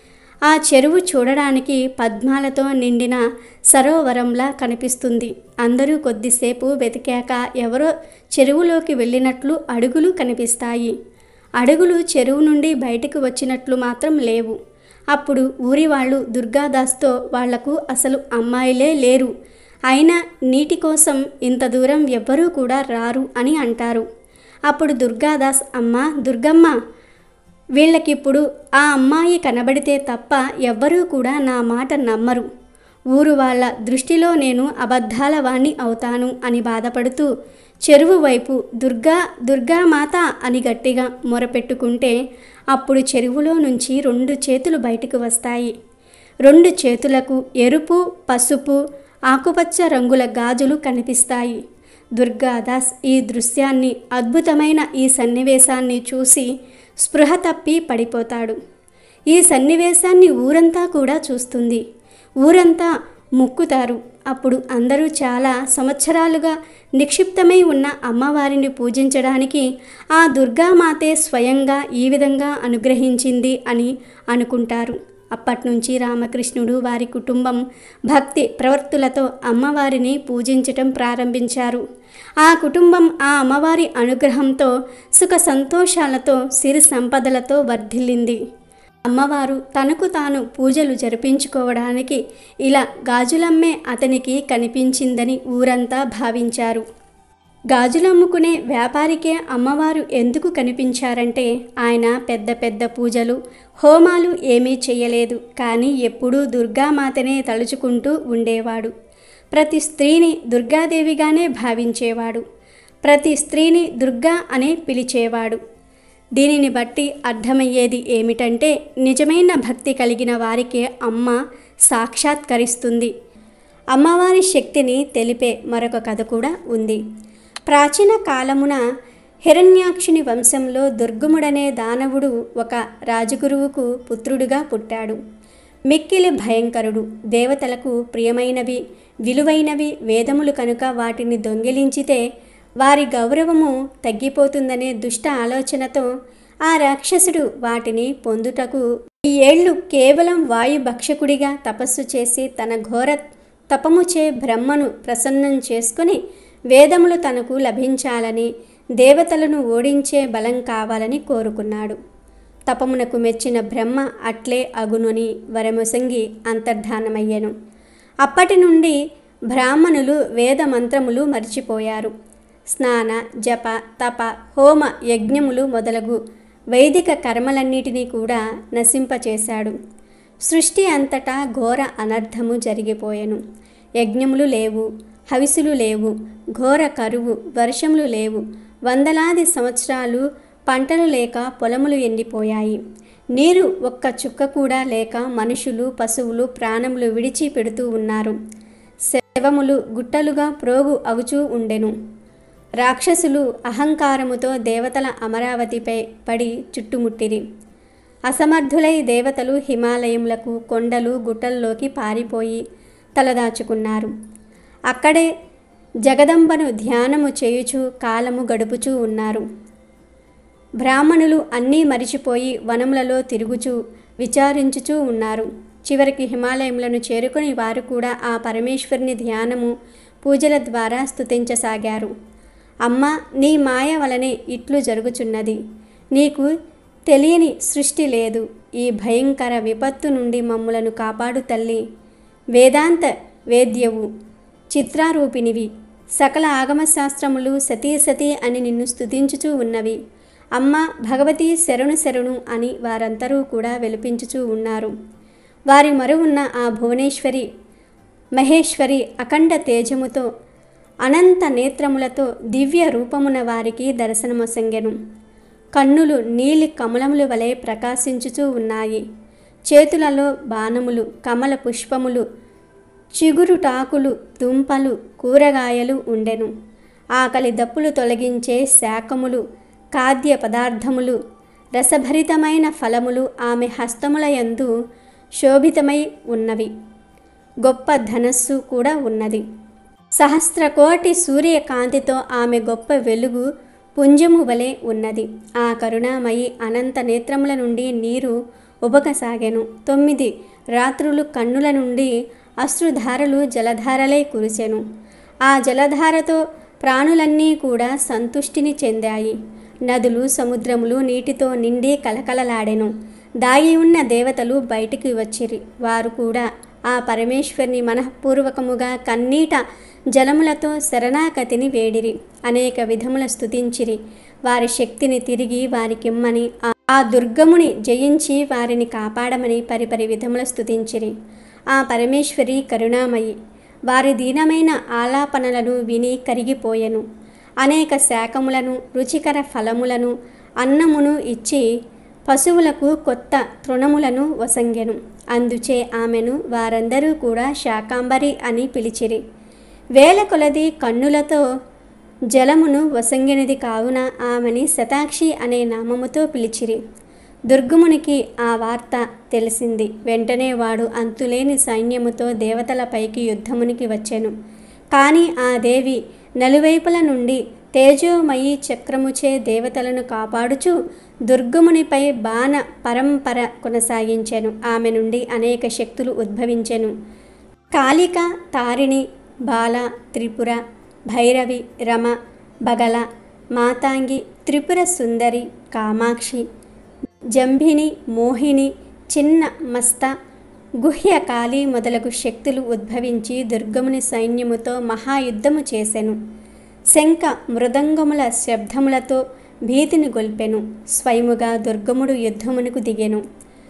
ఆ చెరువు చూడడానికి పద్మాలతో నిండిన సరోవరంలా కనిపిస్తుంది. అందరూ కొద్దిసేపు వెతికాక ఎవరో చెరువులోకి వెళ్ళినట్లు అడుగులు కనిపిస్తాయి. అడుగులు చెరువు నుండి బయటకు వచ్చినట్లు మాత్రం లేవు. అప్పుడు ఊరి వాళ్ళు దుర్గాదాస్తో, వాళ్లకు అసలు అమ్మాయిలే లేరు, అయినా నీటి కోసం ఇంత దూరం ఎవ్వరూ కూడా రారు అని అంటారు. అప్పుడు దుర్గాదాస్, అమ్మా దుర్గమ్మ, వీళ్ళకిప్పుడు ఆ అమ్మాయి కనబడితే తప్ప ఎవ్వరూ కూడా నా మాట నమ్మరు. ఊరు వాళ్ళ దృష్టిలో నేను అబద్ధాల వాణ్ణి అవుతాను అని బాధపడుతూ చెరువు వైపు దుర్గామాత అని గట్టిగా మొరపెట్టుకుంటే అప్పుడు చెరువులో నుంచి 2 చేతులు బయటకు వస్తాయి. 2 చేతులకు ఎరుపు, పసుపు, ఆకుపచ్చ రంగుల గాజులు కనిపిస్తాయి. దుర్గాదాస్ ఈ దృశ్యాన్ని, అద్భుతమైన ఈ సన్నివేశాన్ని చూసి స్పృహ తప్పి పడిపోతాడు. ఈ సన్నివేశాన్ని ఊరంతా కూడా చూస్తుంది. ఊరంతా మొక్కుతారు. అప్పుడు అందరూ చాలా సంవత్సరాలుగా నిక్షిప్తమై ఉన్న అమ్మవారిని పూజించడానికి ఆ దుర్గామాతే స్వయంగా ఈ విధంగా అనుగ్రహించింది అని అనుకుంటారు. అప్పట్నుంచి రామకృష్ణుడు, వారి కుటుంబం భక్తి ప్రవర్తులతో అమ్మవారిని పూజించటం ప్రారంభించారు. ఆ కుటుంబం ఆ అమ్మవారి అనుగ్రహంతో సుఖ సంతోషాలతో, సిరి సంపదలతో వర్ధిల్లింది. అమ్మవారు తనకు తాను పూజలు జరిపించుకోవడానికి ఇలా గాజులమ్మే అతనికి కనిపించిందని ఊరంతా భావించారు. గాజులమ్ముకునే వ్యాపారికే అమ్మవారు ఎందుకు కనిపించారంటే, ఆయన పెద్ద పెద్ద పూజలు, హోమాలు ఏమీ చేయలేదు. కానీ ఎప్పుడూ దుర్గామాతనే తలుచుకుంటూ ఉండేవాడు. ప్రతి స్త్రీని దుర్గాదేవిగానే భావించేవాడు. ప్రతి స్త్రీని దుర్గా అనే పిలిచేవాడు. దీనిని బట్టి అర్థమయ్యేది ఏమిటంటే, నిజమైన భక్తి కలిగిన వారికే అమ్మ సాక్షాత్కరిస్తుంది. అమ్మవారి శక్తిని తెలిపే మరొక కథ కూడా ఉంది. ప్రాచీన కాలమున హిరణ్యాక్షుని వంశంలో దుర్గముడనే దానవుడు ఒక రాజగురువుకు పుత్రుడుగా పుట్టాడు. మిక్కిలి భయంకరుడు. దేవతలకు ప్రియమైనవి, విలువైనవి వేదములు కనుక వాటిని దొంగిలించితే వారి గౌరవము తగ్గిపోతుందనే దుష్ట ఆలోచనతో ఆ రాక్షసుడు వాటిని పొందుటకు 1000 ఏళ్ళు కేవలం వాయుభక్షకుడిగా తపస్సు చేసి తన ఘోర తపముచే బ్రహ్మను ప్రసన్నం చేసుకుని వేదములు తనకు లభించాలని, దేవతలను ఓడించే బలం కావాలని కోరుకున్నాడు. తపమునకు మెచ్చిన బ్రహ్మ అట్లే అగునని వరమొసంగి అంతర్ధానమయ్యెను. అప్పటి నుండి బ్రాహ్మణులు వేద మంత్రములు మర్చిపోయారు. స్నాన, జప, తప, హోమ, యజ్ఞములు మొదలగు వైదిక కర్మలన్నిటినీ కూడా నశింపచేశాడు. సృష్టి అంతటా ఘోర అనర్థము జరిగిపోయెను. యజ్ఞములు లేవు, హవిసులు లేవు, ఘోర కరువు, వర్షములు లేవు. వందలాది సంవత్సరాలు పంటలు లేక పొలములు ఎండిపోయాయి. నీరు ఒక్క చుక్క కూడా లేక మనుషులు పశువులు ప్రాణములు విడిచి పెడుతూ ఉన్నారు. శవములు గుట్టలుగా ప్రోగు అగుచూ ఉండెను. రాక్షసులు అహంకారముతో దేవతల అమరావతిపై పడి చుట్టుముట్టిరి. అసమర్థులై దేవతలు హిమాలయములకు కొండలు గుట్టల్లోకి పారిపోయి తలదాచుకున్నారు. అక్కడే జగదంబను ధ్యానము చేయుచు కాలము గడుపుచూ ఉన్నారు. బ్రాహ్మణులు అన్నీ మరిచిపోయి వనములలో తిరుగుచూ విచారించుచూ ఉన్నారు. చివరికి హిమాలయములను చేరుకొని వారు కూడా ఆ పరమేశ్వరుని ధ్యానము పూజల ద్వారా స్తుతించసాగారు. అమ్మా, నీ మాయ వలనే ఇట్లు జరుగుచున్నది. నీకు తెలియని సృష్టి లేదు. ఈ భయంకర విపత్తు నుండి మమ్ములను కాపాడు తల్లి. వేదాంత వేద్యవు, చిత్రారూపిణివి, సకల ఆగమశాస్త్రములు సతీ సతీ అని నిన్ను స్తుతించుచూ ఉన్నవి. అమ్మ భగవతి శరణు శరణు అని వారందరూ కూడా వెలిపించుచూ ఉన్నారు. వారి మరువున్న ఆ భువనేశ్వరి మహేశ్వరి అఖండ తేజముతో అనంత నేత్రములతో దివ్య రూపమున వారికి దర్శనమొసంగెను. కన్నులు నీలి కమలముల వలె ప్రకాశించుచూ ఉన్నాయి. చేతులలో బాణములు, కమల పుష్పములు, చిగురుటాకులు, దుంపలు, కూరగాయలు ఉండెను. ఆకలి దప్పులు తొలగించే శాకములు, ఖాద్య పదార్థములు, రసభరితమైన ఫలములు ఆమె హస్తముల యందు శోభితమై ఉన్నవి. గొప్ప ధనస్సు కూడా ఉన్నది. సహస్రకోటి సూర్యకాంతితో ఆమె గొప్ప వెలుగు పుంజము వలె ఉన్నది. ఆ కరుణామయి అనంత నేత్రముల నుండి నీరు ఉబకసాగెను. 9 రాత్రులు కన్నుల నుండి అశ్రుధారలు జలధారలై కురిసెను. ఆ జలధారతో ప్రాణులన్నీ కూడా సంతుష్టిని చెందాయి. నదులు సముద్రములు నీటితో నిండి కలకలలాడెను. దాగి ఉన్న దేవతలు బయటికి వచ్చిరి. వారు కూడా ఆ పరమేశ్వరుని మనఃపూర్వకముగా కన్నీట జలములతో శరణాగతిని వేడిరి. అనేక విధముల స్తుతించిరి. వారి శక్తిని తిరిగి వారికిమ్మని, ఆ దుర్గముని జయించి వారిని కాపాడమని పరిపరి విధముల స్తుతించిరి. ఆ పరమేశ్వరి కరుణామయి వారి దీనమైన ఆలాపనలను విని కరిగిపోయెను. అనేక శాకములను, రుచికర ఫలములను, అన్నమును ఇచ్చి పశువులకు కొత్త తృణములను వసంగెను. అందుచే ఆమెను వారందరూ కూడా శాకాంబరి అని పిలిచిరి. వేల కొలది కన్నులతో జలమును వసంగినది కావున ఆమెని శతాక్షి అనే నామముతో పిలిచిరి. దుర్గమునికి ఆ వార్త తెలిసింది. వెంటనే వాడు అంతులేని సైన్యముతో దేవతలపైకి యుద్ధమునికి వచ్చెను. కానీ ఆ దేవి నలువైపుల నుండి తేజోమయీ చక్రముచే దేవతలను కాపాడుచు దుర్గమునిపై బాణ పరంపర కొనసాగించెను. ఆమె నుండి అనేక శక్తులు ఉద్భవించెను. కాళిక, తారిణి, బాల, త్రిపుర, భైరవి, రమ, బగల, మాతాంగి, త్రిపుర సుందరి, కామాక్షి, జంభిని, మోహిని, చిన్న మస్త, గుహ్యకాళి మొదలగు శక్తులు ఉద్భవించి దుర్గముని సైన్యముతో మహాయుద్ధము చేసెను. శంఖ మృదంగముల శబ్దములతో భీతిని గొల్పెను. స్వయముగా దుర్గముడు యుద్ధమునకు దిగెను.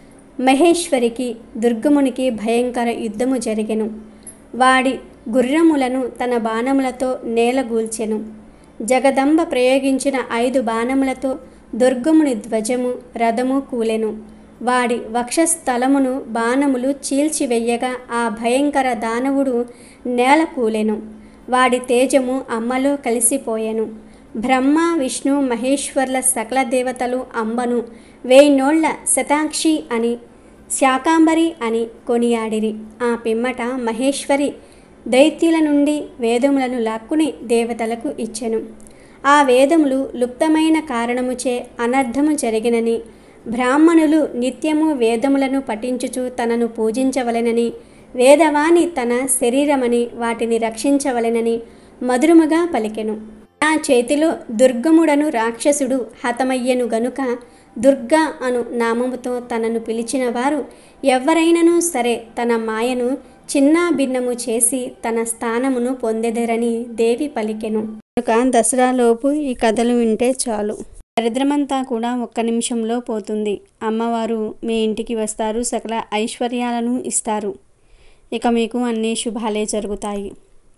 మహేశ్వరికి దుర్గమునికి భయంకర యుద్ధము జరిగెను. వాడి గుర్రములను తన బాణములతో నేలగూల్చెను. జగదంబ ప్రయోగించిన 5 బాణములతో దుర్గముని ధ్వజము, రథము కూలెను. వాడి వక్షస్థలమును బాణములు చీల్చివెయ్యగా ఆ భయంకర దానవుడు నేల కూలెను. వాడి తేజము అమ్మలో కలిసిపోయెను. బ్రహ్మ, విష్ణు, మహేశ్వర్ల సకల దేవతలు అంబను 1000 నోళ్ల శతాక్షి అని, శాకాంబరి అని కొనియాడిరి. ఆ పిమ్మట మహేశ్వరి దైత్యుల నుండి వేదములను లాక్కుని దేవతలకు ఇచ్చెను. ఆ వేదములు లుప్తమైన కారణముచే అనర్థము జరిగినని, బ్రాహ్మణులు నిత్యము వేదములను పఠించుచు తనను పూజించవలెనని, వేదవాణి తన శరీరమని వాటిని రక్షించవలెనని మధురముగా పలికెను. ఆ చేతిలో దుర్గముడను రాక్షసుడు హతమయ్యను గనుక దుర్గా అను నామముతో తనను పిలిచిన వారు ఎవ్వరైనను సరే తన మాయను చిన్నాభిన్నము చేసి తన స్థానమును పొందెదరని దేవి పలికెను. కనుక దసరాలోపు ఈ కథలు వింటే చాలు. దరిద్రమంతా కూడా 1 నిమిషంలో పోతుంది. అమ్మవారు మీ ఇంటికి వస్తారు, సకల ఐశ్వర్యాలను ఇస్తారు. ఇక మీకు అన్ని శుభాలే జరుగుతాయి.